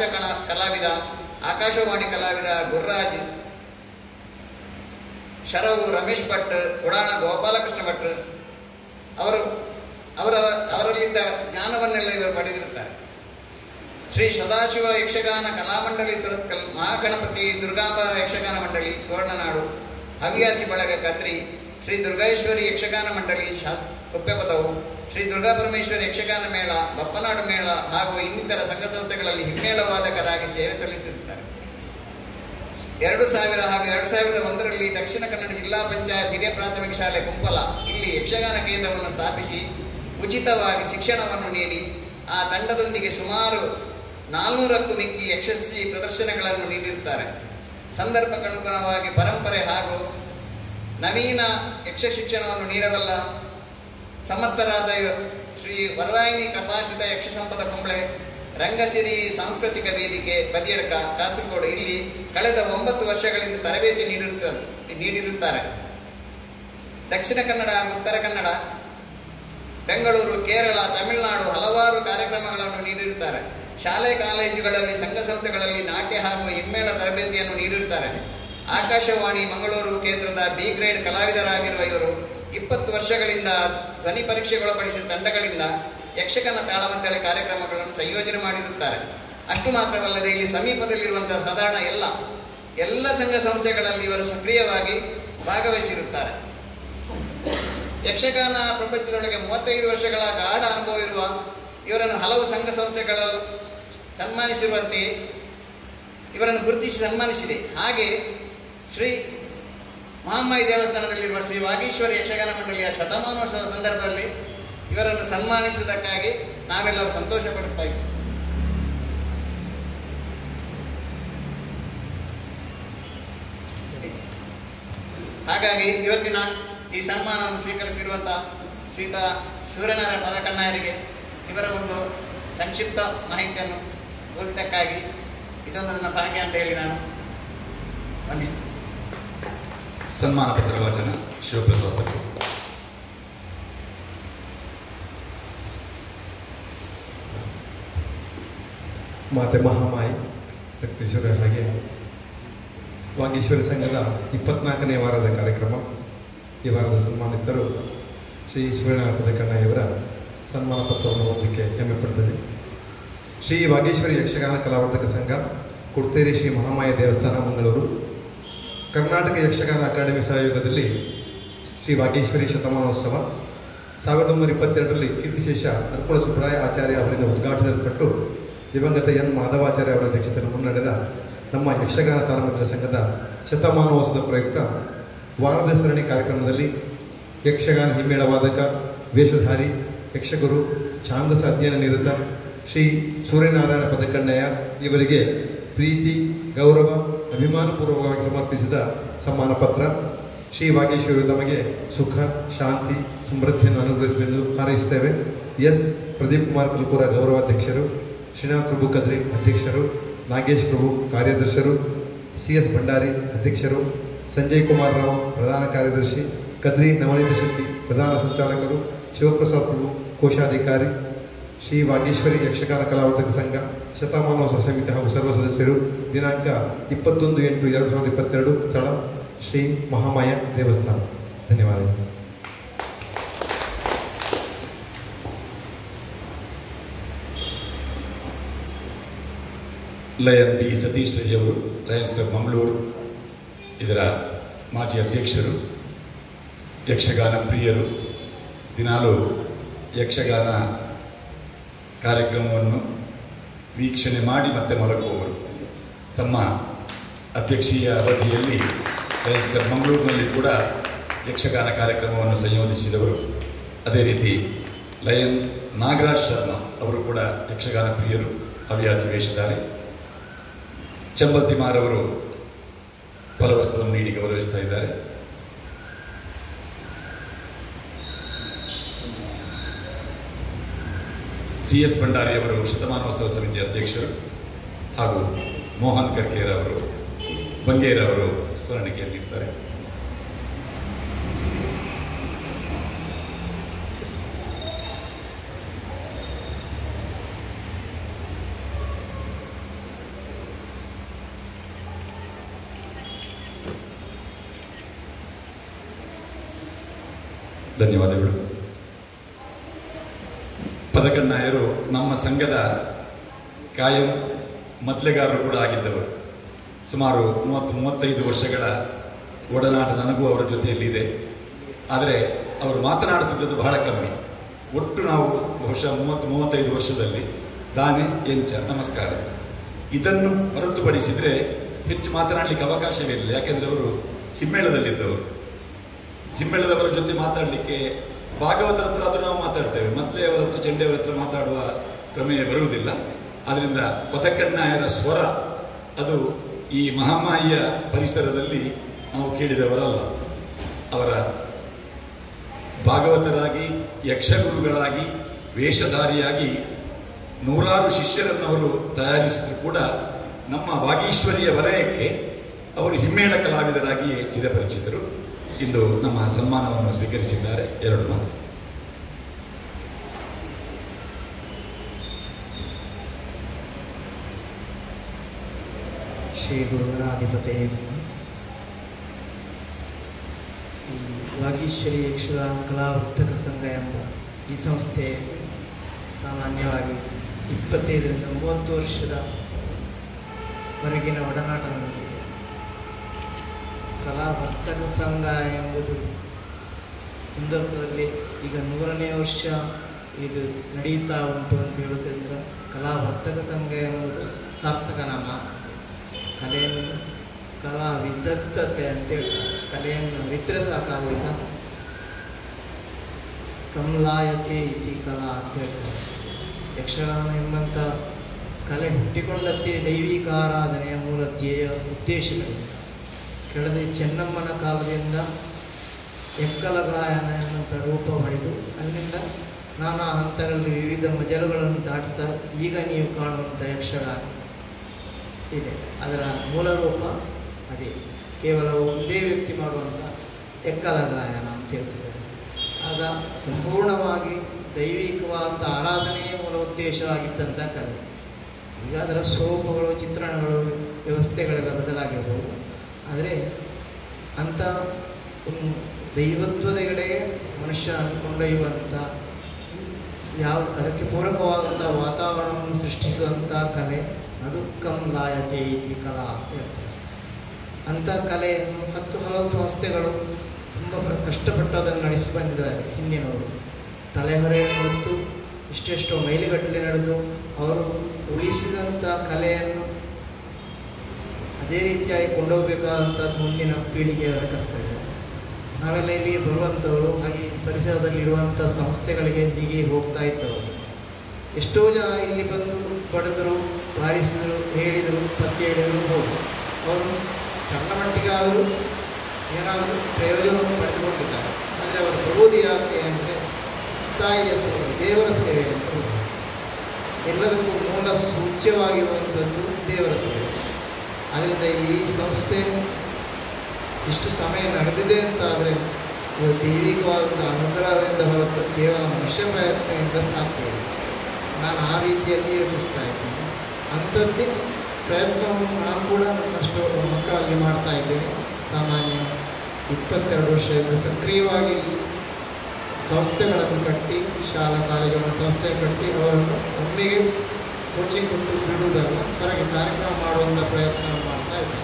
C: ಆಕಾಶವಾಣಿ ಕಲಾವಿದ ಗುರ್ರಾಜ್, ಶರವು ರಮೇಶ್ ಭಟ್, ಉಡಾಣ ಗೋಪಾಲಕೃಷ್ಣ ಭಟ್ ಅವರಲ್ಲಿದ್ದ ಜ್ಞಾನವನ್ನೆಲ್ಲ ಇವರು ಪಡೆದಿರುತ್ತಾರೆ. ಶ್ರೀ ಸದಾಶಿವ ಯಕ್ಷಗಾನ ಕಲಾಮಂಡಳಿ ಸುರತ್ಕಲ್, ಮಹಾಗಣಪತಿ ದುರ್ಗಾಂಬ ಯಕ್ಷಗಾನ ಮಂಡಳಿ ಸುವರ್ಣನಾಡು, ಹವ್ಯಾಸಿ ಬಳಗ ಕದ್ರಿ, ಶ್ರೀ ದುರ್ಗೇಶ್ವರಿ ಯಕ್ಷಗಾನ ಮಂಡಳಿ ಕೊಪ್ಪೆಪದವು, ಶ್ರೀ ದುರ್ಗಾಪರಮೇಶ್ವರಿ ಯಕ್ಷಗಾನ ಮೇಳ, ಬಪ್ಪನಾಡು ಮೇಳ ಹಾಗೂ ಇನ್ನಿತರ ಸಂಘ ಸಂಸ್ಥೆಗಳಲ್ಲಿ ಹಿಮ್ಮೇಳ ವಾದಕರಾಗಿ ಸೇವೆ ಸಲ್ಲಿಸಿರುತ್ತಾರೆ. 2000 ಹಾಗೂ 2001ರಲ್ಲಿ ದಕ್ಷಿಣ ಕನ್ನಡ ಜಿಲ್ಲಾ ಪಂಚಾಯತ್ ಹಿರಿಯ ಪ್ರಾಥಮಿಕ ಶಾಲೆ ಕುಂಪಲ ಇಲ್ಲಿ ಯಕ್ಷಗಾನ ಕೇಂದ್ರವನ್ನು ಸ್ಥಾಪಿಸಿ ಉಚಿತವಾಗಿ ಶಿಕ್ಷಣವನ್ನು ನೀಡಿ ಆ ತಂಡದೊಂದಿಗೆ ಸುಮಾರು 400ಕ್ಕೂ ಮಿಕ್ಕಿ ಯಶಸ್ವಿ ಪ್ರದರ್ಶನಗಳನ್ನು ನೀಡಿರುತ್ತಾರೆ. ಸಂದರ್ಭಕ್ಕನುಗುಣವಾಗಿ ಪರಂಪರೆ ಹಾಗೂ ನವೀನ ಯಕ್ಷ ಶಿಕ್ಷಣವನ್ನು ನೀಡಬಲ್ಲ ಸಮರ್ಥರಾದ ಶ್ರೀ ವರದಾಯಿನಿ ಕೃಪಾಶ್ರಿತ ಯಕ್ಷ ಸಂಪದ ಕುಂಬಳೆ ರಂಗಸಿರಿ ಸಾಂಸ್ಕೃತಿಕ ವೇದಿಕೆ ಬದಿಯಡ್ಕ ಕಾಸರಗೋಡು ಇಲ್ಲಿ ಕಳೆದ 9 ವರ್ಷಗಳಿಂದ ತರಬೇತಿ ನೀಡಿರುತ್ತಾರೆ. ದಕ್ಷಿಣ ಕನ್ನಡ ಹಾಗೂ ಉತ್ತರ ಕನ್ನಡ, ಬೆಂಗಳೂರು, ಕೇರಳ, ತಮಿಳುನಾಡು ಹಲವಾರು ಕಾರ್ಯಕ್ರಮಗಳನ್ನು ನೀಡಿರುತ್ತಾರೆ. ಶಾಲೆ ಕಾಲೇಜುಗಳಲ್ಲಿ ಸಂಘ ಸಂಸ್ಥೆಗಳಲ್ಲಿ ನಾಟ್ಯ ಹಾಗೂ ಹಿಮ್ಮೇಳ ತರಬೇತಿಯನ್ನು ನೀಡಿರುತ್ತಾರೆ. ಆಕಾಶವಾಣಿ ಮಂಗಳೂರು ಕೇಂದ್ರದ B ಗ್ರೇಡ್ ಕಲಾವಿದರಾಗಿರುವ ಇವರು 20 ವರ್ಷಗಳಿಂದ ಧ್ವನಿ ಪರೀಕ್ಷೆಗೊಳಪಡಿಸಿದ ತಂಡಗಳಿಂದ ಯಕ್ಷಗಾನ ತಾಳಮದ್ದಳೆ ಕಾರ್ಯಕ್ರಮಗಳನ್ನು ಸಂಯೋಜನೆ ಮಾಡಿರುತ್ತಾರೆ. ಅಷ್ಟು ಮಾತ್ರವಲ್ಲದೆ ಇಲ್ಲಿ ಸಮೀಪದಲ್ಲಿರುವಂತಹ ಸಾಧಾರಣ ಎಲ್ಲ ಸಂಘ ಸಂಸ್ಥೆಗಳಲ್ಲಿ ಇವರು ಸಕ್ರಿಯವಾಗಿ ಭಾಗವಹಿಸಿರುತ್ತಾರೆ. ಯಕ್ಷಗಾನ ಪ್ರಪಂಚದೊಳಗೆ 35 ವರ್ಷಗಳ ಗಾಢ ಅನುಭವ ಇರುವ ಇವರನ್ನು ಹಲವು ಸಂಘ ಸಂಸ್ಥೆಗಳಲ್ಲಿ ಸನ್ಮಾನಿಸಿರುವಂತೆ ಇವರನ್ನು ಗುರುತಿಸಿ ಸನ್ಮಾನಿಸಿದೆ. ಹಾಗೆ ಶ್ರೀ ಮಹಾಮಾಯಿ ದೇವಸ್ಥಾನದಲ್ಲಿರುವ ಶ್ರೀ ವಾಗೀಶ್ವರಿ ಯಕ್ಷಗಾನ ಮಂಡಳಿಯ ಶತಮಾನೋತ್ಸವ ಸಂದರ್ಭದಲ್ಲಿ ಇವರನ್ನು ಸನ್ಮಾನಿಸುವುದಕ್ಕಾಗಿ ನಾವೆಲ್ಲರೂ ಸಂತೋಷ ಪಡುತ್ತಾ ಇದ್ದೇವೆ. ಹಾಗಾಗಿ ಇವತ್ತಿನ ಈ ಸನ್ಮಾನವನ್ನು ಸ್ವೀಕರಿಸಿರುವಂತಹ ಶ್ರೀಯುತ ಸೂರ್ಯನಾರಾಯಣ ಪದಕಣ್ಣಾಯರಿಗೆ ಇವರ ಒಂದು ಸಂಕ್ಷಿಪ್ತ ಮಾಹಿತಿಯನ್ನು ಓದಿದ್ದಕ್ಕಾಗಿ ಇದೊಂದು ನನ್ನ ಭಾಗ್ಯ ಅಂತ ಹೇಳಿ ನಾನು ವಂದಿಸ್ತೇನೆ.
B: ಸನ್ಮಾನ ಪತ್ರ ವಾಚನ ಶಿವಪ್ರಸಾದ್.
D: ಮಾತೆ ಮಹಾಮಾಯಿ ರಕ್ತೇಶ್ವರ ಹಾಗೆ ವಾಗೀಶ್ವರಿ ಸಂಘದ 24ನೇ ವಾರದ ಕಾರ್ಯಕ್ರಮ. ಈ ವಾರದ ಸನ್ಮಾನಿತರು ಶ್ರೀ ಸೂರ್ಯನಾರಾಯಣ ಪದಕಣ್ಣಯ್ಯವರ ಸನ್ಮಾನ ಪತ್ರವನ್ನು ಓದಲಿಕ್ಕೆ ಹೆಮ್ಮೆ ಪಡ್ತೇನೆ. ಶ್ರೀ ವಾಗೀಶ್ವರಿ ಯಕ್ಷಗಾನ ಕಲಾವರ್ಧಕ ಸಂಘ, ಕುಡ್ತೇರಿ ಶ್ರೀ ಮಹಾಮಾಯಿ ದೇವಸ್ಥಾನ, ಮಂಗಳೂರು. ಕರ್ನಾಟಕ ಯಕ್ಷಗಾನ ಅಕಾಡೆಮಿ ಸಹಯೋಗದಲ್ಲಿ ಶ್ರೀ ವಾಗೀಶ್ವರಿ ಶತಮಾನೋತ್ಸವ 1922ರಲ್ಲಿ ಕೀರ್ತಿಶೇಷ ಅರ್ಕುಳ ಸುಬ್ರಾಯ ಆಚಾರ್ಯ ಅವರಿಂದ ಉದ್ಘಾಟಿಸಲ್ಪಟ್ಟು ದಿವಂಗತ ಎನ್ ಮಾಧವಾಚಾರ್ಯ ಅವರ ಅಧ್ಯಕ್ಷತೆಯನ್ನು ಮುನ್ನಡೆದ ನಮ್ಮ ಯಕ್ಷಗಾನ ತಾಳಮದ್ದಳೆ ಸಂಘದ ಶತಮಾನೋತ್ಸವದ ಪ್ರಯುಕ್ತ ವಾರದ ಸರಣಿ ಕಾರ್ಯಕ್ರಮದಲ್ಲಿ ಯಕ್ಷಗಾನ ಹಿಮ್ಮೇಳ ವಾದಕ, ವೇಷಧಾರಿ, ಯಕ್ಷಗುರು, ಛಾಂದಸ ಅಧ್ಯಯನ ನಿರತ ಶ್ರೀ ಸೂರ್ಯನಾರಾಯಣ ಪದಕಣ್ಣಯ್ಯ ಇವರಿಗೆ ಪ್ರೀತಿ, ಗೌರವ, ಅಭಿಮಾನಪೂರ್ವಕವಾಗಿ ಸಮರ್ಪಿಸಿದ ಸಮ್ಮಾನ ಪತ್ರ. ಶ್ರೀ ವಾಗೀಶ್ವರಿ ತಮಗೆ ಸುಖ, ಶಾಂತಿ, ಸಮೃದ್ಧಿಯನ್ನು ಅನುಗ್ರಹಿಸಲೆಂದು ಹಾರೈಸುತ್ತೇವೆ. ಎಸ್ ಪ್ರದೀಪ್ ಕುಮಾರ್ ಕಲ್ಕೂರ ಗೌರವಾಧ್ಯಕ್ಷರು, ಶ್ರೀನಾಥ್ ಪ್ರಭು ಕದ್ರಿ ಅಧ್ಯಕ್ಷರು, ನಾಗೇಶ್ ಪ್ರಭು ಕಾರ್ಯದರ್ಶರು, CS ಭಂಡಾರಿ ಅಧ್ಯಕ್ಷರು, ಸಂಜಯ್ ಕುಮಾರ್ ರಾವ್ ಪ್ರಧಾನ ಕಾರ್ಯದರ್ಶಿ, ಕದ್ರಿ ನವನೀತ ಶೆಟ್ಟಿ ಪ್ರಧಾನ ಸಂಚಾಲಕರು, ಶಿವಪ್ರಸಾದ್ ಪ್ರಭು ಕೋಶಾಧಿಕಾರಿ, ಶ್ರೀ ವಾಗೀಶ್ವರಿ ಯಕ್ಷಗಾನ ಕಲಾವರ್ಧಕ ಸಂಘ ಶತಮಾನೋತ್ಸವ ಸಮಿತಿ ಹಾಗೂ ಸರ್ವ ಸದಸ್ಯರು. ದಿನಾಂಕ 21/8/2022. ಸ್ಥಳ ಶ್ರೀ ಮಹಾಮಾಯ ದೇವಸ್ಥಾನ. ಧನ್ಯವಾದಗಳು.
B: ಲಯನ್ ಬಿ ಸತೀಶ್ ರೈ ಅವರು, ಲಯನ್ಸ್ ಕ್ಲಬ್ ಮಂಗಳೂರು ಇದರ ಮಾಜಿ ಅಧ್ಯಕ್ಷರು, ಯಕ್ಷಗಾನ ಪ್ರಿಯರು, ದಿನಾಲೂ ಯಕ್ಷಗಾನ ಕಾರ್ಯಕ್ರಮವನ್ನು ವೀಕ್ಷಣೆ ಮಾಡಿ ಮತ್ತೆ ಮಲಗುವವರು. ತಮ್ಮ ಅಧ್ಯಕ್ಷೀಯ ಅವಧಿಯಲ್ಲಿ ಲಯನ್ಸ್ ಕ್ಲಬ್ ಮಂಗಳೂರಿನಲ್ಲಿ ಕೂಡ ಯಕ್ಷಗಾನ ಕಾರ್ಯಕ್ರಮವನ್ನು ಸಂಯೋಜಿಸಿದವರು. ಅದೇ ರೀತಿ ಲಯನ್ ನಾಗರಾಜ್ ಶರ್ಮಾ ಅವರು ಕೂಡ ಯಕ್ಷಗಾನ ಪ್ರಿಯರು, ಹವ್ಯಾಸಿ ವೇಷಧಾರಿ. ಚಂಬಲ್ ತಿಮಾರ್ ಅವರು ಫಲವಸ್ತುವನ್ನು ನೀಡಿ ಗೌರವಿಸ್ತಾ ಇದ್ದಾರೆ. CS ಭಂಡಾರಿ ಅವರು ಶತಮಾನೋತ್ಸವ ಸಮಿತಿ ಅಧ್ಯಕ್ಷರು ಹಾಗೂ ಮೋಹನ್ ಕರ್ಕೇರ್ ಅವರು ಬಂಗೇರ್ ಅವರು ಸ್ಮರಣಿಕೆ ನೀಡಿದ್ದಾರೆ. ಧನ್ಯವಾದಗಳು. ಪದಕಣ್ಣಾಯರು ನಮ್ಮ ಸಂಘದ ಕಾಯಂ ಮೊದಲೆಗಾರರು ಕೂಡ ಆಗಿದ್ದವರು. ಸುಮಾರು 30-35 ವರ್ಷಗಳ ಒಡನಾಟ ನನಗೂ ಅವರ ಜೊತೆಯಲ್ಲಿದೆ. ಆದರೆ ಅವರು ಮಾತನಾಡುತ್ತಿದ್ದದ್ದು ಬಹಳ ಕಮ್ಮಿ. ಒಟ್ಟು ನಾವು ಬಹುಶಃ 30-35 ವರ್ಷದಲ್ಲಿ ದಾನೆ ಎಂಚ ನಮಸ್ಕಾರ ಇದನ್ನು ಹೊರತುಪಡಿಸಿದರೆ ಹೆಚ್ಚು ಮಾತನಾಡಲಿಕ್ಕೆ ಅವಕಾಶವೇ ಇಲ್ಲ. ಯಾಕೆಂದರೆ ಅವರು ಹಿಮ್ಮೇಳದಲ್ಲಿದ್ದವರು. ಹಿಮ್ಮೇಳದವರ ಜೊತೆ ಮಾತಾಡಲಿಕ್ಕೆ ಭಾಗವತರ ಹತ್ರ ಅದು ನಾವು ಮಾತಾಡ್ತೇವೆ, ಮೊದಲೇಯವರ ಹತ್ರ ಚೆಂಡೆಯವರ ಹತ್ರ ಮಾತಾಡುವ ಪ್ರಮೇಯ ಬರುವುದಿಲ್ಲ. ಆದ್ದರಿಂದ ಪದಕಣ್ಣಾಯರ ಸ್ವರ ಅದು ಈ ಮಹಾಮಾಯಿಯ ಪರಿಸರದಲ್ಲಿ ನಾವು ಕೇಳಿದವರಲ್ಲ. ಅವರ ಭಾಗವತರಾಗಿ, ಯಕ್ಷಗುರುಗಳಾಗಿ, ವೇಷಧಾರಿಯಾಗಿ ನೂರಾರು ಶಿಷ್ಯರನ್ನು ಅವರು ತಯಾರಿಸಿದ್ರು ಕೂಡ ನಮ್ಮ ವಾಗೀಶ್ವರಿಯ ವಲಯಕ್ಕೆ ಅವರು ಹಿಮ್ಮೇಳ ಕಲಾವಿದರಾಗಿಯೇ ಚಿರಪರಿಚಿತರು. ಇಂದು ನಮ್ಮ ಸನ್ಮಾನವನ್ನು ಸ್ವೀಕರಿಸಿದ್ದಾರೆ. 2 ಮಾತು.
E: ಶ್ರೀ ಗುರುಗಣಾಧಿಪತೆ. ಈ ವಾಗೀಶ್ವರಿ ಯಕ್ಷಗಾನ ಕಲಾವರ್ತಕ ಸಂಘ ಎಂಬ ಈ ಸಂಸ್ಥೆ ಸಾಮಾನ್ಯವಾಗಿ 25ರಿಂದ 30 ವರ್ಷದ ವರೆಗಿನ ಒಡನಾಟ ನನಗಿದೆ. ಕಲಾವರ್ತಕ ಸಂಘ ಎಂಬುದು ಒಂದರ್ಥದಲ್ಲಿ ಈಗ 100ನೇ ವರ್ಷ ಇದು ನಡೆಯುತ್ತಾ ಉಂಟು ಅಂತ ಹೇಳುವುದರಿಂದ ಕಲಾವರ್ತಕ ಸಂಘ ಎಂಬುದು ಸಾರ್ಥಕ ನಾಮ ಆಗ್ತದೆ. ಕಲೆಯನ್ನು ಕಲಾ ವಿದಗ್ಧತೆ ಅಂತೇಳಿ ಕಲೆಯನ್ನು ಅರಿತರೆ ಸಾಕಾಗುವುದಿಲ್ಲ. ಕಮಲಾಯತೆ ಇತಿ ಕಲಾ ಅಂತ ಹೇಳ್ತಾರೆ. ಯಕ್ಷಗಾನ ಎಂಬಂಥ ಕಲೆ ಹುಟ್ಟಿಕೊಂಡಂತೆ ದೈವಿಕ ಆರಾಧನೆಯ ಮೂಲ ಧ್ಯೇಯ ಉದ್ದೇಶಗಳಿಂದ ಕೆಳದಿ ಚೆನ್ನಮ್ಮನ ಕಾಲದಿಂದ ಎಕ್ಕಲ ಗಾಯನ ಎನ್ನುವಂಥ ರೂಪ ಪಡೆದು ಅಲ್ಲಿಂದ ನಾನಾ ಹಂತಗಳಲ್ಲಿ ವಿವಿಧ ಮಜಲುಗಳನ್ನು ದಾಟುತ್ತಾ ಈಗ ನೀವು ಕಾಣುವಂಥ ಯಕ್ಷಗಾನ ಇದೆ. ಅದರ ಮೂಲ ರೂಪ ಅದೇ, ಕೇವಲ ಒಂದೇ ವ್ಯಕ್ತಿ ಮಾಡುವಂಥ ಎಕ್ಕಲ ಗಾಯನ ಅಂತ ಹೇಳ್ತಿದ್ದಾರೆ. ಆಗ ಸಂಪೂರ್ಣವಾಗಿ ದೈವಿಕವಾದ ಆರಾಧನೆಯೇ ಮೂಲ ಉದ್ದೇಶವಾಗಿದ್ದಂಥ ಕಲೆ. ಈಗ ಅದರ ಸ್ವರೂಪಗಳು, ಚಿತ್ರಣಗಳು, ವ್ಯವಸ್ಥೆಗಳೆಲ್ಲ ಬದಲಾಗಿರ್ಬೋದು. ಆದರೆ ಅಂಥ ಒಂದು ದೈವತ್ವದೆಡೆಗೆ ಮನುಷ್ಯ ಕೊಂಡೊಯ್ಯುವಂಥ ಅದಕ್ಕೆ ಪೂರಕವಾದಂಥ ವಾತಾವರಣವನ್ನು ಸೃಷ್ಟಿಸುವಂಥ ಕಲೆ ಅದು ಕಮಲಾಯತೆ ಇತಿ ಕಲಾ ಅಂತ ಹೇಳ್ತಾರೆ. ಅಂಥ ಕಲೆಯನ್ನು ಹಲವು ಸಂಸ್ಥೆಗಳು ತುಂಬ ಕಷ್ಟಪಟ್ಟು ಅದನ್ನು ನಡೆಸಿ ಬಂದಿದ್ದಾರೆ. ಹಿಂದಿನವರು ತಲೆಹೊರೆಯನ್ನು ಹೊತ್ತು ಇಷ್ಟೆಷ್ಟೋ ಮೈಲಿಗಟ್ಟಲೆ ನಡೆದು ಅವರು ಉಳಿಸಿದಂಥ ಕಲೆಯನ್ನು ಅದೇ ರೀತಿಯಾಗಿ ಕೊಂಡೋಗಬೇಕಾದಂಥದ್ದು ಮುಂದಿನ ಪೀಳಿಗೆಯವರ ಕರ್ತವ್ಯ. ನಾವೆಲ್ಲ ಇಲ್ಲಿಗೆ ಬರುವಂಥವರು, ಹಾಗೆ ಪರಿಸರದಲ್ಲಿರುವಂಥ ಸಂಸ್ಥೆಗಳಿಗೆ ಹೀಗೆ ಹೋಗ್ತಾ ಇದ್ದವರು. ಎಷ್ಟೋ ಜನ ಇಲ್ಲಿ ಬಂದು ಪಡೆದರು, ಬಾರಿಸಿದರು, ಹೇಳಿದರು, ಪತ್ತಿ ಹೇಳಿದರು, ಹೋದರು. ಅವರು ಸಣ್ಣ ಮಟ್ಟಿಗೆ ಆದರೂ ಏನಾದರೂ ಪ್ರಯೋಜನವನ್ನು ಪಡೆದುಕೊಂಡಿದ್ದಾರೆ. ಆದರೆ ಅವರು ಬರುವುದು ಯಾಕೆ ಅಂದರೆ ತಾಯಿಯ ಸೇವೆ, ದೇವರ ಸೇವೆ ಅಂತ ಹೇಳಿ. ಎಲ್ಲದಕ್ಕೂ ಮೂಲ ಸೂಚ್ಯವಾಗಿರುವಂಥದ್ದು ದೇವರ ಸೇವೆ. ಆದ್ದರಿಂದ ಈ ಸಂಸ್ಥೆ ಇಷ್ಟು ಸಮಯ ನಡೆದಿದೆ ಅಂತಾದರೆ ಇದು ದೈವಿಕವಾದಂಥ ಅನುಗ್ರಹದಿಂದ ಹೊರತು ಕೇವಲ ಮನುಷ್ಯ ಪ್ರಯತ್ನದಿಂದ ಸಾಧ್ಯ ಇಲ್ಲ. ನಾನು ಆ ರೀತಿಯಲ್ಲಿ ಯೋಚಿಸ್ತಾ ಇದ್ದೇನೆ. ಅಂಥದ್ದೇ ಪ್ರಯತ್ನವನ್ನು ನಾನು ಕೂಡ ನನ್ನಷ್ಟು ಮಕ್ಕಳಲ್ಲಿ ಮಾಡ್ತಾ ಇದ್ದೇನೆ. ಸಾಮಾನ್ಯ 22 ವರ್ಷದಿಂದ ಸಕ್ರಿಯವಾಗಿ ಸಂಸ್ಥೆಗಳನ್ನು ಕಟ್ಟಿ, ಶಾಲಾ ಕಾಲೇಜುಗಳ ಸಂಸ್ಥೆ ಕಟ್ಟಿ ಅವರನ್ನು ಒಮ್ಮೆಗೆ ಕೋಚಿಂಗ್ ಕೊಟ್ಟು ಬಿಡುವುದಲ್ಲ, ಹೊರಗೆ ಕಾರ್ಯಕ್ರಮ ಮಾಡುವಂಥ ಪ್ರಯತ್ನ ಮಾಡ್ತಾ ಇದ್ದೇನೆ.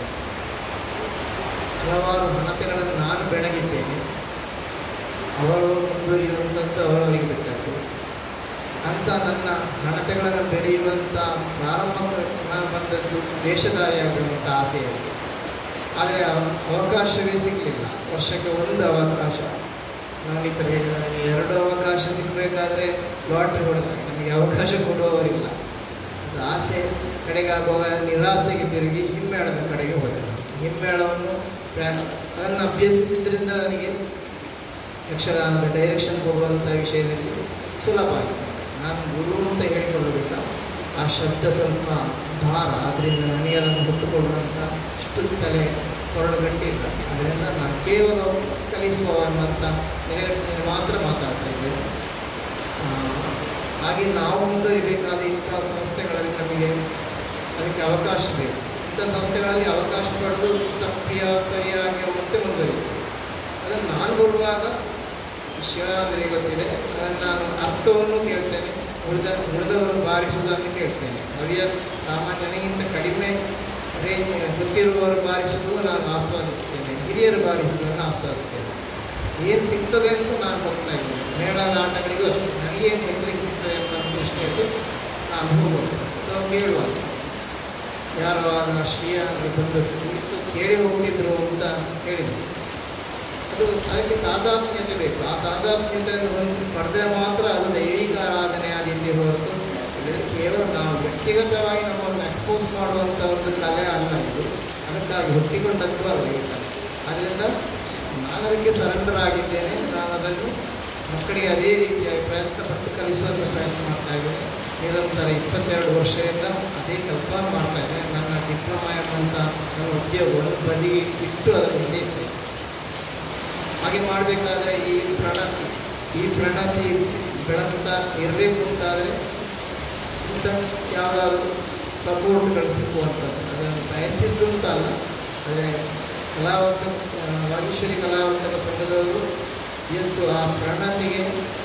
E: ಹಲವಾರು ಹಣತೆಗಳನ್ನು ನಾನು ಬೆಳಗಿದ್ದೇನೆ, ಅವರು ಮುಂದುವರಿಯುವಂಥದ್ದು ಅವರವರಿಗೆ ಬಿಟ್ಟದ್ದು. ಅಂತ ನನ್ನ ಹಣತೆಗಳನ್ನು ಬೆರೆಯುವಂಥ ಪ್ರಾರಂಭಕ್ಕೆ ನಾನು ಬಂದದ್ದು ವೇಷಧಾರಿಯಾಗುವಂಥ ಆಸೆಯಾಗಿದೆ. ಆದರೆ ಅವಕಾಶವೇ ಸಿಗಲಿಲ್ಲ. ವರ್ಷಕ್ಕೆ ಒಂದು ಅವಕಾಶ, ನವನೀತರು ಹೇಳಿದ 2 ಅವಕಾಶ ಸಿಗಬೇಕಾದ್ರೆ ಲಾಟ್ರಿ ಹೊಡೆದಾಗ ನಮಗೆ ಅವಕಾಶ ಕೊಡುವವರಿಲ್ಲ. ಅದು ಆಸೆ ಕಡೆಗಾಗುವಾಗ ನಿರಾಸೆಗೆ ತಿರುಗಿ ಹಿಮ್ಮೇಳದ ಕಡೆಗೆ ಹೋದೆ. ಹಿಮ್ಮೇಳವನ್ನು ಅದನ್ನು ಅಭ್ಯಸಿಸಿದ್ರಿಂದ ನನಗೆ ಯಕ್ಷಗಾನದ ಡೈರೆಕ್ಷನ್ ಕೊಡುವಂಥ ವಿಷಯದಲ್ಲಿ ಸುಲಭ ಆಯಿತು. ನಾನು ಗುರು ಅಂತ ಹೇಳಿಕೊಳ್ಳೋದಿಲ್ಲ, ಆ ಶಬ್ದ ಸ್ವಲ್ಪ ಭಾರ, ಅದರಿಂದ ನನಗೆ ಅದನ್ನು ಹೊತ್ತುಕೊಳ್ಳುವಂಥ ಇಷ್ಟು ತಲೆ ಹೊರಡುಗಟ್ಟಿಲ್ಲ. ಅದರಿಂದ ನಾನು ಕೇವಲ ಕಲಿಸುವ ಎಂಬಂಥ ನೆಲೆಗಟ್ಟಿನಲ್ಲಿ ಮಾತ್ರ ಮಾತಾಡ್ತಾ ಇದ್ದೇನೆ. ಹಾಗೆ ನಾವು ಮುಂದುವರಿಬೇಕಾದ ಇಂಥ ಸಂಸ್ಥೆಗಳಲ್ಲಿ ನಮಗೆ ಅದಕ್ಕೆ ಅವಕಾಶ ಬೇಕು. ಇಂಥ ಸಂಸ್ಥೆಗಳಲ್ಲಿ ಅವಕಾಶ ಪಡೆದು ತಪ್ಪಿಯ ಸರಿಯಾಗಿ ಮತ್ತೆ ಮುಂದುವರಿಯುತ್ತೆ. ಅದನ್ನು ನಾನು ಬರುವಾಗ ಶಿವಾನಂದರಿಗೆ ಗೊತ್ತಿದೆ, ಅದನ್ನು ನಾನು ಅರ್ಥವನ್ನು ಕೇಳ್ತೇನೆ, ಉಳಿದವರು ಬಾರಿಸುವುದನ್ನು ಕೇಳ್ತೇನೆ. ನವ್ಯ ಸಾಮಾನ್ಯನಿಗಿಂತ ಕಡಿಮೆ ರೇಂಜ್ ಗೊತ್ತಿರುವವರು ಬಾರಿಸುವುದು ನಾನು ಆಸ್ವಾದಿಸ್ತೇನೆ, ಹಿರಿಯರು ಬಾರಿಸುವುದನ್ನು ಆಸ್ವಾದಿಸ್ತೇನೆ. ಏನು ಸಿಗ್ತದೆ ಅಂತ ನಾನು ಹೋಗ್ತಾ ಇದ್ದೇನೆ. ಮೇಳದ ಆಟಗಳಿಗೂ ಅಷ್ಟೇ, ನನಗೇನು ಹೇಳಲಿಕ್ಕೆ ಸಿಗ್ತದೆ ಎಂಬ ದೃಷ್ಟಿಯಲ್ಲಿ ನಾನು ಹೋಗ್ಬೋದು ಅಥವಾ ಕೇಳುವಾಗ. ಯಾರು ಆಗ ಶ್ರೀಯಾನರು ಬಂದು ಕುಳಿತು ಕೇಳಿ ಹೋಗ್ತಿದ್ರು ಅಂತ ಹೇಳಿದರು. ಅದಕ್ಕೆ ತಾದಾತ್ಮ್ಯತೆ ಬೇಕು. ಆ ತಾದಾತ್ಮ್ಯತೆಯನ್ನು ಪಡೆದ್ರೆ ಮಾತ್ರ ಅದು ದೈವಿಕ ಆರಾಧನೆ ಆದಿತ್ಯ ಹೊರತು ಹೇಳಿದರೆ ಕೇವಲ ನಾವು ವ್ಯಕ್ತಿಗತವಾಗಿ ನಮ್ಮನ್ನು ಎಕ್ಸ್ಪೋಸ್ ಮಾಡುವಂಥ ಒಂದು ಕಲೆ ಅಲ್ಲ ಇದು. ಅದಕ್ಕಾಗಿ ಹುಟ್ಟಿಕೊಂಡದ್ದು ಅಲ್ಲ ಈ ಕಲೆ. ಆದ್ದರಿಂದ ನಾನು ಅದಕ್ಕೆ ಸರೆಂಡರ್ ಆಗಿದ್ದೇನೆ. ನಾನು ಅದನ್ನು ಮಕ್ಕಳಿಗೆ ಅದೇ ರೀತಿಯಾಗಿ ಪ್ರಯತ್ನಪಟ್ಟು ಕಲಿಸುವಂಥ ಪ್ರಯತ್ನ ಮಾಡ್ತಾ ಇದ್ದೇನೆ. ನಿರಂತರ 22 ವರ್ಷದಿಂದ ಅದೇ ಕೆಲಸ ಮಾಡ್ತಾ ಇದ್ದೇನೆ. ನನ್ನ ಡಿಪ್ಲೊಮಾ ಎಂಬಂಥ ನನ್ನ ಉದ್ಯೋಗವನ್ನು ಬದಿಗೆ ಇಟ್ಟು ಅದರ ಹಿಂದೆ ಇದ್ದೇನೆ. ಹಾಗೆ ಮಾಡಬೇಕಾದ್ರೆ ಈ ಪ್ರಣತಿ ಬೆಳಗ್ತಾ ಇರಬೇಕು ಅಂತಾದರೆ ಇಂಥ ಯಾವುದಾದ್ರೂ ಸಪೋರ್ಟ್ಗಳು ಸಿಕ್ಕುವಂಥದ್ದು. ಅದನ್ನು ಬಯಸಿದ್ದು ಅಂತ ಅಲ್ಲ, ಆದರೆ ವಾಗೀಶ್ವರಿ ಕಲಾವಂತರ ಸಂಘದವರು ಇವತ್ತು ಆ ಪ್ರಣತಿಗೆ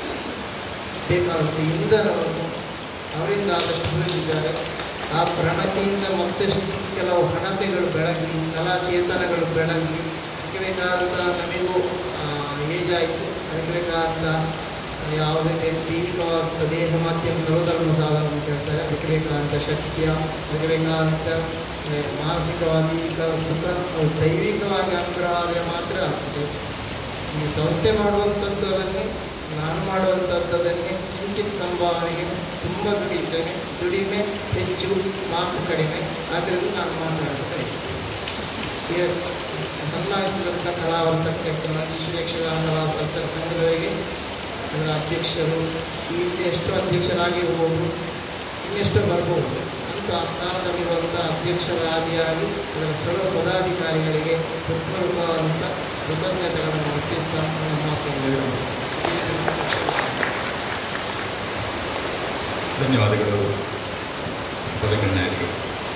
E: ಬೇಕಾದಂಥ ಇಂಧನವನ್ನು ಅವರಿಂದ ಆದಷ್ಟು ಸುರಿದಿದ್ದಾರೆ. ಆ ಪ್ರಣತಿಯಿಂದ ಮತ್ತಷ್ಟು ಕೆಲವು ಹಣತೆಗಳು ಬೆಳಗಿ, ಕಲಾಚೇತನಗಳು ಬೆಳಗಿ, ಅದಕ್ಕೆ ಬೇಕಾದಂಥ ನಮಗೂ ಏಜ್ ಆಯಿತು, ಅದಕ್ಕೆ ಬೇಕಾದಂಥ ಯಾವುದೇ ದೈಹಿಕವಾದ ದೇಹ ಮಾಧ್ಯಮ ಕರುಧರ್ಮ ಸಾಧನ ಅಂತ ಹೇಳ್ತಾರೆ, ಅದಕ್ಕೆ ಬೇಕಾದಂಥ ಶಕ್ತಿಯ, ಅದಕ್ಕೆ ಬೇಕಾದಂಥ ಮಾನಸಿಕವಾದ ದೈಹಿಕ ಸುಖ ದೈವಿಕವಾಗಿ ಅನುಗ್ರಹ ಆದರೆ ಮಾತ್ರ ಆಗ್ತದೆ. ಈ ಸಂಸ್ಥೆ ಮಾಡುವಂಥದ್ದು ಅದನ್ನೇ, ನಾನು ಮಾಡುವಂಥದ್ದನ್ನೇ ಕಿಂಚಿತ್ ಸಂಭಾವನೆಗೆ ತುಂಬ ದುಡಿಯುತ್ತೇನೆ. ದುಡಿಮೆ ಹೆಚ್ಚು, ಮಾತು ಕಡಿಮೆ, ಆದ್ದರಿಂದ ನಾನು ಮಾತನಾಡೋದು ಕಡಿಮೆ. ನೋಂದಾಯಿಸಿದಂಥ ಕಲಾವರ್ತಕ ಈಶ್ವರ ಯಕ್ಷಗಾನ ಕಲಾವರ್ತಕ ಸಂಘದವರಿಗೆ ಅದರ ಅಧ್ಯಕ್ಷರು, ಈ ಹಿಂದೆ ಎಷ್ಟೋ ಅಧ್ಯಕ್ಷರಾಗಿರ್ಬೋದು, ಇನ್ನೆಷ್ಟೋ ಬರ್ಬೋದು ಅಂತ ಆ ಸ್ಥಾನದಲ್ಲಿರುವಂಥ ಅಧ್ಯಕ್ಷರ ಆದಿಯಾಗಿ ಅದರ ಸರ್ವ ಪದಾಧಿಕಾರಿಗಳಿಗೆ ಹೃತ್ಪೂರ್ವಕವಾದಂಥ ಕೃತಜ್ಞತೆಗಳನ್ನು ಅರ್ಪಿಸ್ತಾ ನನ್ನ ಮಾತನ್ನು ವಿರಮಿಸ್ತೇನೆ.
B: ಧನ್ಯವಾದಗಳು ಪದಗಣ್ಯರಿಗೆ.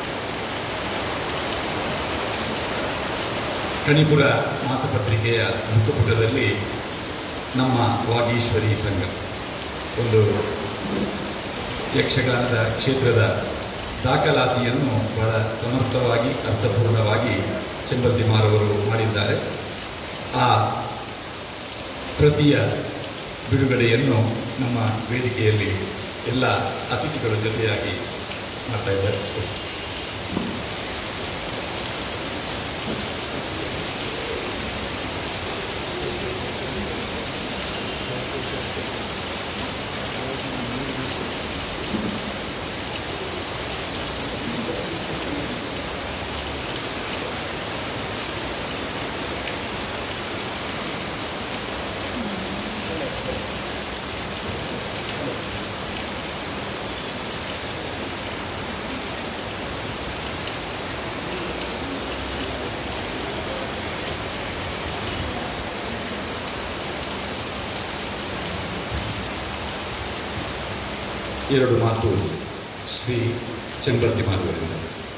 B: ಕಣಿಪುರ ಮಾಸಪತ್ರಿಕೆಯ ಮುಖಪುಟದಲ್ಲಿ ನಮ್ಮ ವಾಗೀಶ್ವರಿ ಸಂಘ ಒಂದು ಯಕ್ಷಗಾನದ ಕ್ಷೇತ್ರದ ದಾಖಲಾತಿಯನ್ನು ಬಹಳ ಸಮರ್ಥವಾಗಿ ಅರ್ಥಪೂರ್ಣವಾಗಿ ಚೆಂಬರ್ತಿ ಮಾರವರು ಮಾಡಿದ್ದಾರೆ. ಆ ಪ್ರತಿಯ ಬಿಡುಗಡೆಯನ್ನು ನಮ್ಮ ವೇದಿಕೆಯಲ್ಲಿ ಎಲ್ಲ ಅತಿಥಿಗಳ ಜೊತೆಯಾಗಿ ಮಾಡ್ತಾ ಇದ್ದಾರೆ. ಎರಡು ಮಾತು ಶ್ರೀ ಚೆಂಬರ್ತಿ ಮಾರುವರಿಂದ.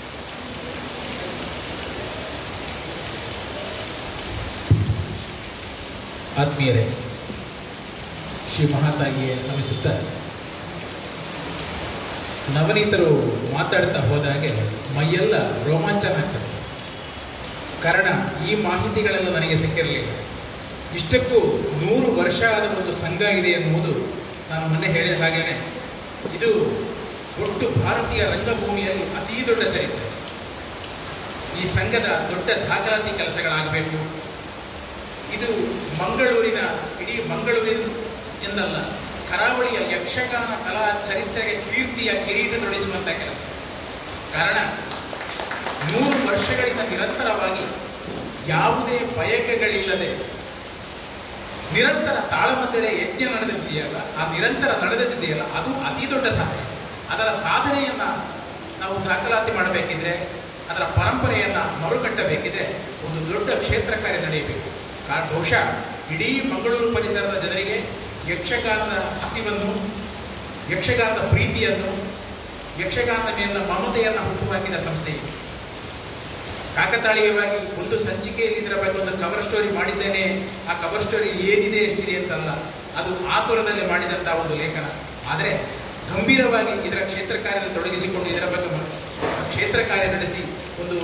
F: ಆತ್ಮೀಯರೇ, ಶ್ರೀ ಮಹಾತಾಯಿಗೆ ನಮಿಸುತ್ತಾ ನವನೀತರು ಮಾತಾಡ್ತಾ ಹೋದಾಗೆ ಮೈಯೆಲ್ಲ ರೋಮಾಂಚನ ಆಗ್ತದೆ. ಕಾರಣ ಈ ಮಾಹಿತಿಗಳೆಲ್ಲ ನನಗೆ ಸಿಕ್ಕಿರಲಿಲ್ಲ. ಇಷ್ಟಕ್ಕೂ 100 ವರ್ಷ ಆದ ಒಂದು ಸಂಘ ಇದೆ ಎನ್ನುವುದು ನಾನು ಮೊನ್ನೆ ಹೇಳಿದ ಹಾಗೇನೆ ಇದು ಒಟ್ಟು ಭಾರತೀಯ ರಂಗಭೂಮಿಯಲ್ಲಿ ಅತೀ ದೊಡ್ಡ ಚರಿತ್ರೆ. ಈ ಸಂಘದ ದೊಡ್ಡ ದಾಖಲಾತಿ ಕೆಲಸಗಳಾಗಬೇಕು. ಇದು ಮಂಗಳೂರಿನ, ಇಡೀ ಮಂಗಳೂರಿನ ಎಂದಲ್ಲ, ಕರಾವಳಿಯ ಯಕ್ಷಗಾನ ಕಲಾ ಚರಿತ್ರೆಗೆ ಕೀರ್ತಿಯ ಕಿರೀಟ ತೊಡಿಸುವಂಥ ಕೆಲಸ. ಕಾರಣ 100 ವರ್ಷಗಳಿಂದ ನಿರಂತರವಾಗಿ ಯಾವುದೇ ಬಯಕೆಗಳಿಲ್ಲದೆ ನಿರಂತರ ತಾಳಮದ್ದಳೆ ಯಜ್ಞ ನಡೆದಿದೆಯಲ್ಲ, ಆ ನಿರಂತರ ನಡೆದಿದೆಯಲ್ಲ, ಅದು ಅತಿ ದೊಡ್ಡ ಸಾಧನೆ. ಅದರ ಸಾಧನೆಯನ್ನು ನಾವು ದಾಖಲಾತಿ ಮಾಡಬೇಕಿದ್ರೆ, ಅದರ ಪರಂಪರೆಯನ್ನು ಮರುಕಟ್ಟಬೇಕಿದ್ರೆ ಒಂದು ದೊಡ್ಡ ಕ್ಷೇತ್ರ ಕಾರ್ಯ ನಡೆಯಬೇಕು. ಬಹುಶಃ ಇಡೀ ಮಂಗಳೂರು ಪರಿಸರದ ಜನರಿಗೆ ಯಕ್ಷಗಾನದ ಹಸಿವನ್ನು, ಯಕ್ಷಗಾನದ ಪ್ರೀತಿಯನ್ನು, ಯಕ್ಷಗಾನದ ಮೇಲಿನ ಮಮತೆಯನ್ನು ಹುಟ್ಟುಹಾಕಿದ ಸಂಸ್ಥೆ ಇದೆ. ಕಾಕತಾಳೀಯವಾಗಿ ಒಂದು ಸಂಚಿಕೆಯಲ್ಲಿ ಇದರ ಬಗ್ಗೆ ಒಂದು ಕವರ್ ಸ್ಟೋರಿ ಮಾಡಿದ್ದೇನೆ, ಆ ಕವರ್ ಸ್ಟೋರಿ ಏನಿದೆ ಎಷ್ಟಿದೆ ಅಂತಲ್ಲ, ಅದು ಆತುರದಲ್ಲಿ ಮಾಡಿದಂಥ ಒಂದು ಲೇಖನ. ಆದರೆ ಗಂಭೀರವಾಗಿ ಇದರ ಕ್ಷೇತ್ರ ಕಾರ್ಯದಲ್ಲಿ ತೊಡಗಿಸಿಕೊಂಡು ಇದರ ಬಗ್ಗೆ ಕ್ಷೇತ್ರ ಕಾರ್ಯ ನಡೆಸಿ ಒಂದು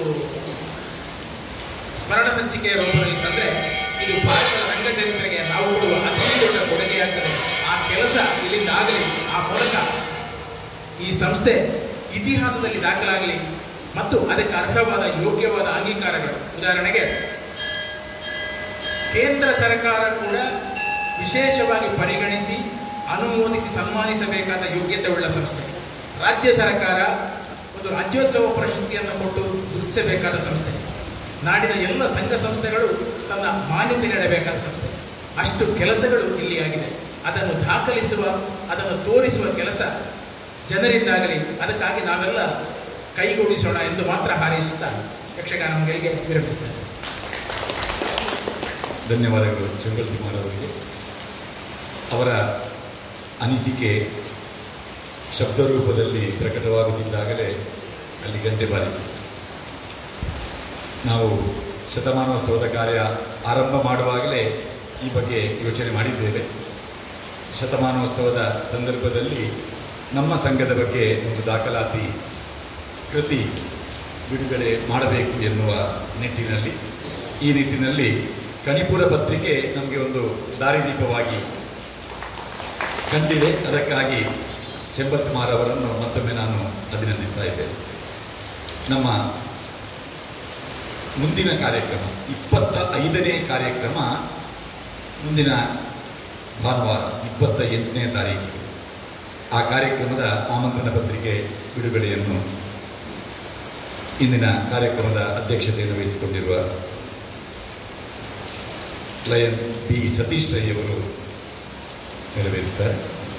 F: ಸ್ಮರಣ ಸಂಚಿಕೆಯ ರೂಪದಲ್ಲಿ ತಂದರೆ ಇದು ಭಾರತದ ರಂಗ ಚರಿತ್ರೆಗೆ ನಾವು ಕೊಡುವ ಅತಿ ದೊಡ್ಡ ಕೊಡುಗೆಯಾಗ್ತದೆ. ಆ ಕೆಲಸ ಇಲ್ಲಿಂದ ಆಗಲಿ, ಆ ಮೂಲಕ ಈ ಸಂಸ್ಥೆ ಇತಿಹಾಸದಲ್ಲಿ ದಾಖಲಾಗಲಿ ಮತ್ತು ಅದಕ್ಕೆ ಅರ್ಹವಾದ ಯೋಗ್ಯವಾದ ಅಂಗೀಕಾರಗಳು. ಉದಾಹರಣೆಗೆ ಕೇಂದ್ರ ಸರ್ಕಾರ ಕೂಡ ವಿಶೇಷವಾಗಿ ಪರಿಗಣಿಸಿ ಅನುಮೋದಿಸಿ ಸನ್ಮಾನಿಸಬೇಕಾದ ಯೋಗ್ಯತೆ ಉಳ್ಳ ಸಂಸ್ಥೆ. ರಾಜ್ಯ ಸರ್ಕಾರ ಒಂದು ರಾಜ್ಯೋತ್ಸವ ಪ್ರಶಸ್ತಿಯನ್ನು ಕೊಟ್ಟು ಗುರುತಿಸಬೇಕಾದ ಸಂಸ್ಥೆ. ನಾಡಿನ ಎಲ್ಲ ಸಂಘ ಸಂಸ್ಥೆಗಳು ತನ್ನ ಮಾನ್ಯತೆ ನೀಡಬೇಕಾದ ಸಂಸ್ಥೆ. ಅಷ್ಟು ಕೆಲಸಗಳು ಇಲ್ಲಿ ಆಗಿದೆ. ಅದನ್ನು ದಾಖಲಿಸುವ, ಅದನ್ನು ತೋರಿಸುವ ಕೆಲಸ ಜನರಿಂದಾಗಲಿ. ಅದಕ್ಕಾಗಿ ನಾವೆಲ್ಲ ಕೈಗೂಡಿಸೋಣ ಎಂದು ಮಾತ್ರ ಹಾರೈಸುತ್ತಾ ಯಕ್ಷಗಾನ ಮಂಗಳಿಗೆ ವಿರಮಿಸ್ತಾರೆ.
B: ಧನ್ಯವಾದಗಳು ಚೆಂಗಲ್ತಿಮಾರ್ ಅವರಿಗೆ. ಅವರ ಅನಿಸಿಕೆ ಶಬ್ದರೂಪದಲ್ಲಿ ಪ್ರಕಟವಾಗುತ್ತಿದ್ದಾಗಲೇ ಅಲ್ಲಿ ಗಂಟೆ ಬಾರಿಸಿತು. ನಾವು ಶತಮಾನೋತ್ಸವದ ಕಾರ್ಯ ಆರಂಭ ಮಾಡುವಾಗಲೇ ಈ ಬಗ್ಗೆ ಯೋಚನೆ ಮಾಡಿದ್ದೇವೆ. ಶತಮಾನೋತ್ಸವದ ಸಂದರ್ಭದಲ್ಲಿ ನಮ್ಮ ಸಂಘದ ಬಗ್ಗೆ ಒಂದು ದಾಖಲಾತಿ ಕೃತಿ ಬಿಡುಗಡೆ ಮಾಡಬೇಕು ಎನ್ನುವ ನಿಟ್ಟಿನಲ್ಲಿ, ಈ ನಿಟ್ಟಿನಲ್ಲಿ ಕಣಿಪುರ ಪತ್ರಿಕೆ ನಮಗೆ ಒಂದು ದಾರಿದೀಪವಾಗಿ ಕಂಡಿದೆ. ಅದಕ್ಕಾಗಿ ಚೆಂಬತ್ಮಾರ್ ಅವರನ್ನು ಮತ್ತೊಮ್ಮೆ ನಾನು ಅಭಿನಂದಿಸ್ತಾ ಇದ್ದೇನೆ. ನಮ್ಮ ಮುಂದಿನ ಕಾರ್ಯಕ್ರಮ 25ನೇ ಕಾರ್ಯಕ್ರಮ ಮುಂದಿನ ಭಾನುವಾರ 28ನೇ ತಾರೀಕಿಗೆ. ಆ ಕಾರ್ಯಕ್ರಮದ ಆಮಂತ್ರಣ ಪತ್ರಿಕೆ ಬಿಡುಗಡೆಯನ್ನು ಇಂದಿನ ಕಾರ್ಯಕ್ರಮದ ಅಧ್ಯಕ್ಷತೆಯನ್ನು ವಹಿಸಿಕೊಂಡಿರುವ ಲಯನ್ ಬಿ ಸತೀಶ್ ರೈ ಅವರು ನೆರವೇರಿಸ್ತಾರೆ.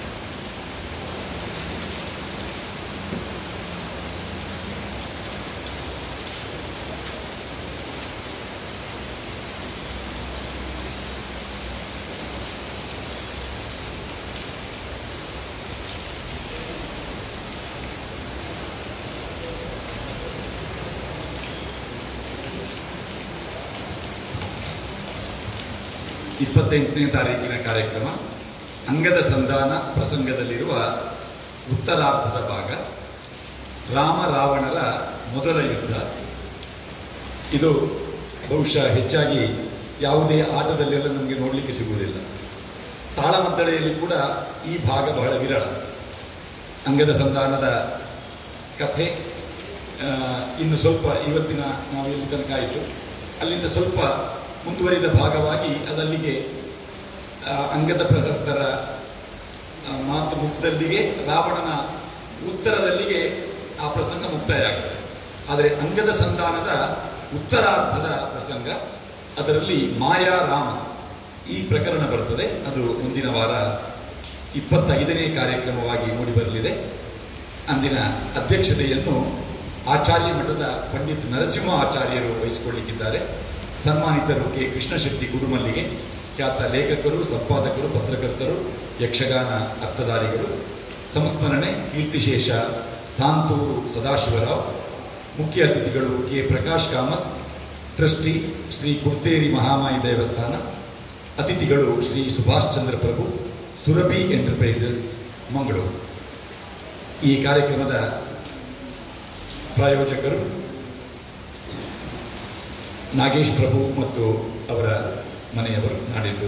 B: ಇಪ್ಪತ್ತೆಂಟನೇ ತಾರೀಕಿನ ಕಾರ್ಯಕ್ರಮ ಅಂಗದ ಸಂಧಾನ ಪ್ರಸಂಗದಲ್ಲಿರುವ ಉತ್ತರಾರ್ಧದ ಭಾಗ, ರಾಮ ರಾವಣರ ಮೊದಲ ಯುದ್ಧ. ಇದು ಬಹುಶಃ ಹೆಚ್ಚಾಗಿ ಯಾವುದೇ ಆಟದಲ್ಲೆಲ್ಲ ನಮಗೆ ನೋಡಲಿಕ್ಕೆ ಸಿಗುವುದಿಲ್ಲ. ತಾಳಮದ್ದಳೆಯಲ್ಲಿ ಕೂಡ ಈ ಭಾಗ ಬಹಳ ವಿರಳ. ಅಂಗದ ಸಂಧಾನದ ಕಥೆ ಇನ್ನು ಸ್ವಲ್ಪ ಇವತ್ತಿನ ನಾವು ಎಲ್ಲಿ ತನಕ ಆಯಿತು ಅಲ್ಲಿಂದ ಸ್ವಲ್ಪ ಮುಂದುವರಿದ ಭಾಗವಾಗಿ ಅದಲ್ಲಿಗೆ ಅಂಗದ ಪ್ರಶಸ್ತರ ಮಾತು ಮುಕ್ತಲ್ಲಿಗೆ ರಾವಣನ ಉತ್ತರದಲ್ಲಿಗೆ ಆ ಪ್ರಸಂಗ ಮುಕ್ತಾಯ ಆಗ್ತದೆ. ಆದರೆ ಅಂಗದ ಸಂಧಾನದ ಉತ್ತರಾರ್ಧದ ಪ್ರಸಂಗ, ಅದರಲ್ಲಿ ಮಾಯಾ ರಾಮ ಈ ಪ್ರಕರಣ ಬರ್ತದೆ. ಅದು ಮುಂದಿನ ವಾರ 25ನೇ ಕಾರ್ಯಕ್ರಮವಾಗಿ ಮೂಡಿಬರಲಿದೆ. ಅಂದಿನ ಅಧ್ಯಕ್ಷತೆಯನ್ನು ಆಚಾರ್ಯ ಮಠದ ಪಂಡಿತ್ ನರಸಿಂಹ ಆಚಾರ್ಯರು ವಹಿಸಿಕೊಳ್ಳಿಕ್ಕಿದ್ದಾರೆ. ಸನ್ಮಾನಿತರು ಕೆ ಕೃಷ್ಣಶೆಟ್ಟಿ ಗುಡುಮಲ್ಲಿಗೆ, ಖ್ಯಾತ ಲೇಖಕರು, ಸಂಪಾದಕರು, ಪತ್ರಕರ್ತರು, ಯಕ್ಷಗಾನ ಅರ್ಥಧಾರಿಗಳು. ಸಂಸ್ಮರಣೆ ಕೀರ್ತಿಶೇಷ ಸಾಂತೂರು ಸದಾಶಿವರಾವ್. ಮುಖ್ಯ ಅತಿಥಿಗಳು ಕೆ ಪ್ರಕಾಶ್ ಕಾಮತ್, ಟ್ರಸ್ಟಿ ಶ್ರೀ ಕುರ್ತೇರಿ ಮಹಾಮಾಯಿ ದೇವಸ್ಥಾನ. ಅತಿಥಿಗಳು ಶ್ರೀ ಸುಭಾಷ್ ಚಂದ್ರ ಪ್ರಭು, ಸುರಭಿ ಎಂಟರ್ಪ್ರೈಸಸ್, ಮಂಗಳೂರು. ಈ ಕಾರ್ಯಕ್ರಮದ ಪ್ರಾಯೋಜಕರು ನಾಗೇಶ್ ಪ್ರಭು ಮತ್ತು ಅವರ ಮನೆಯವರು. ನಾಡಿದ್ದು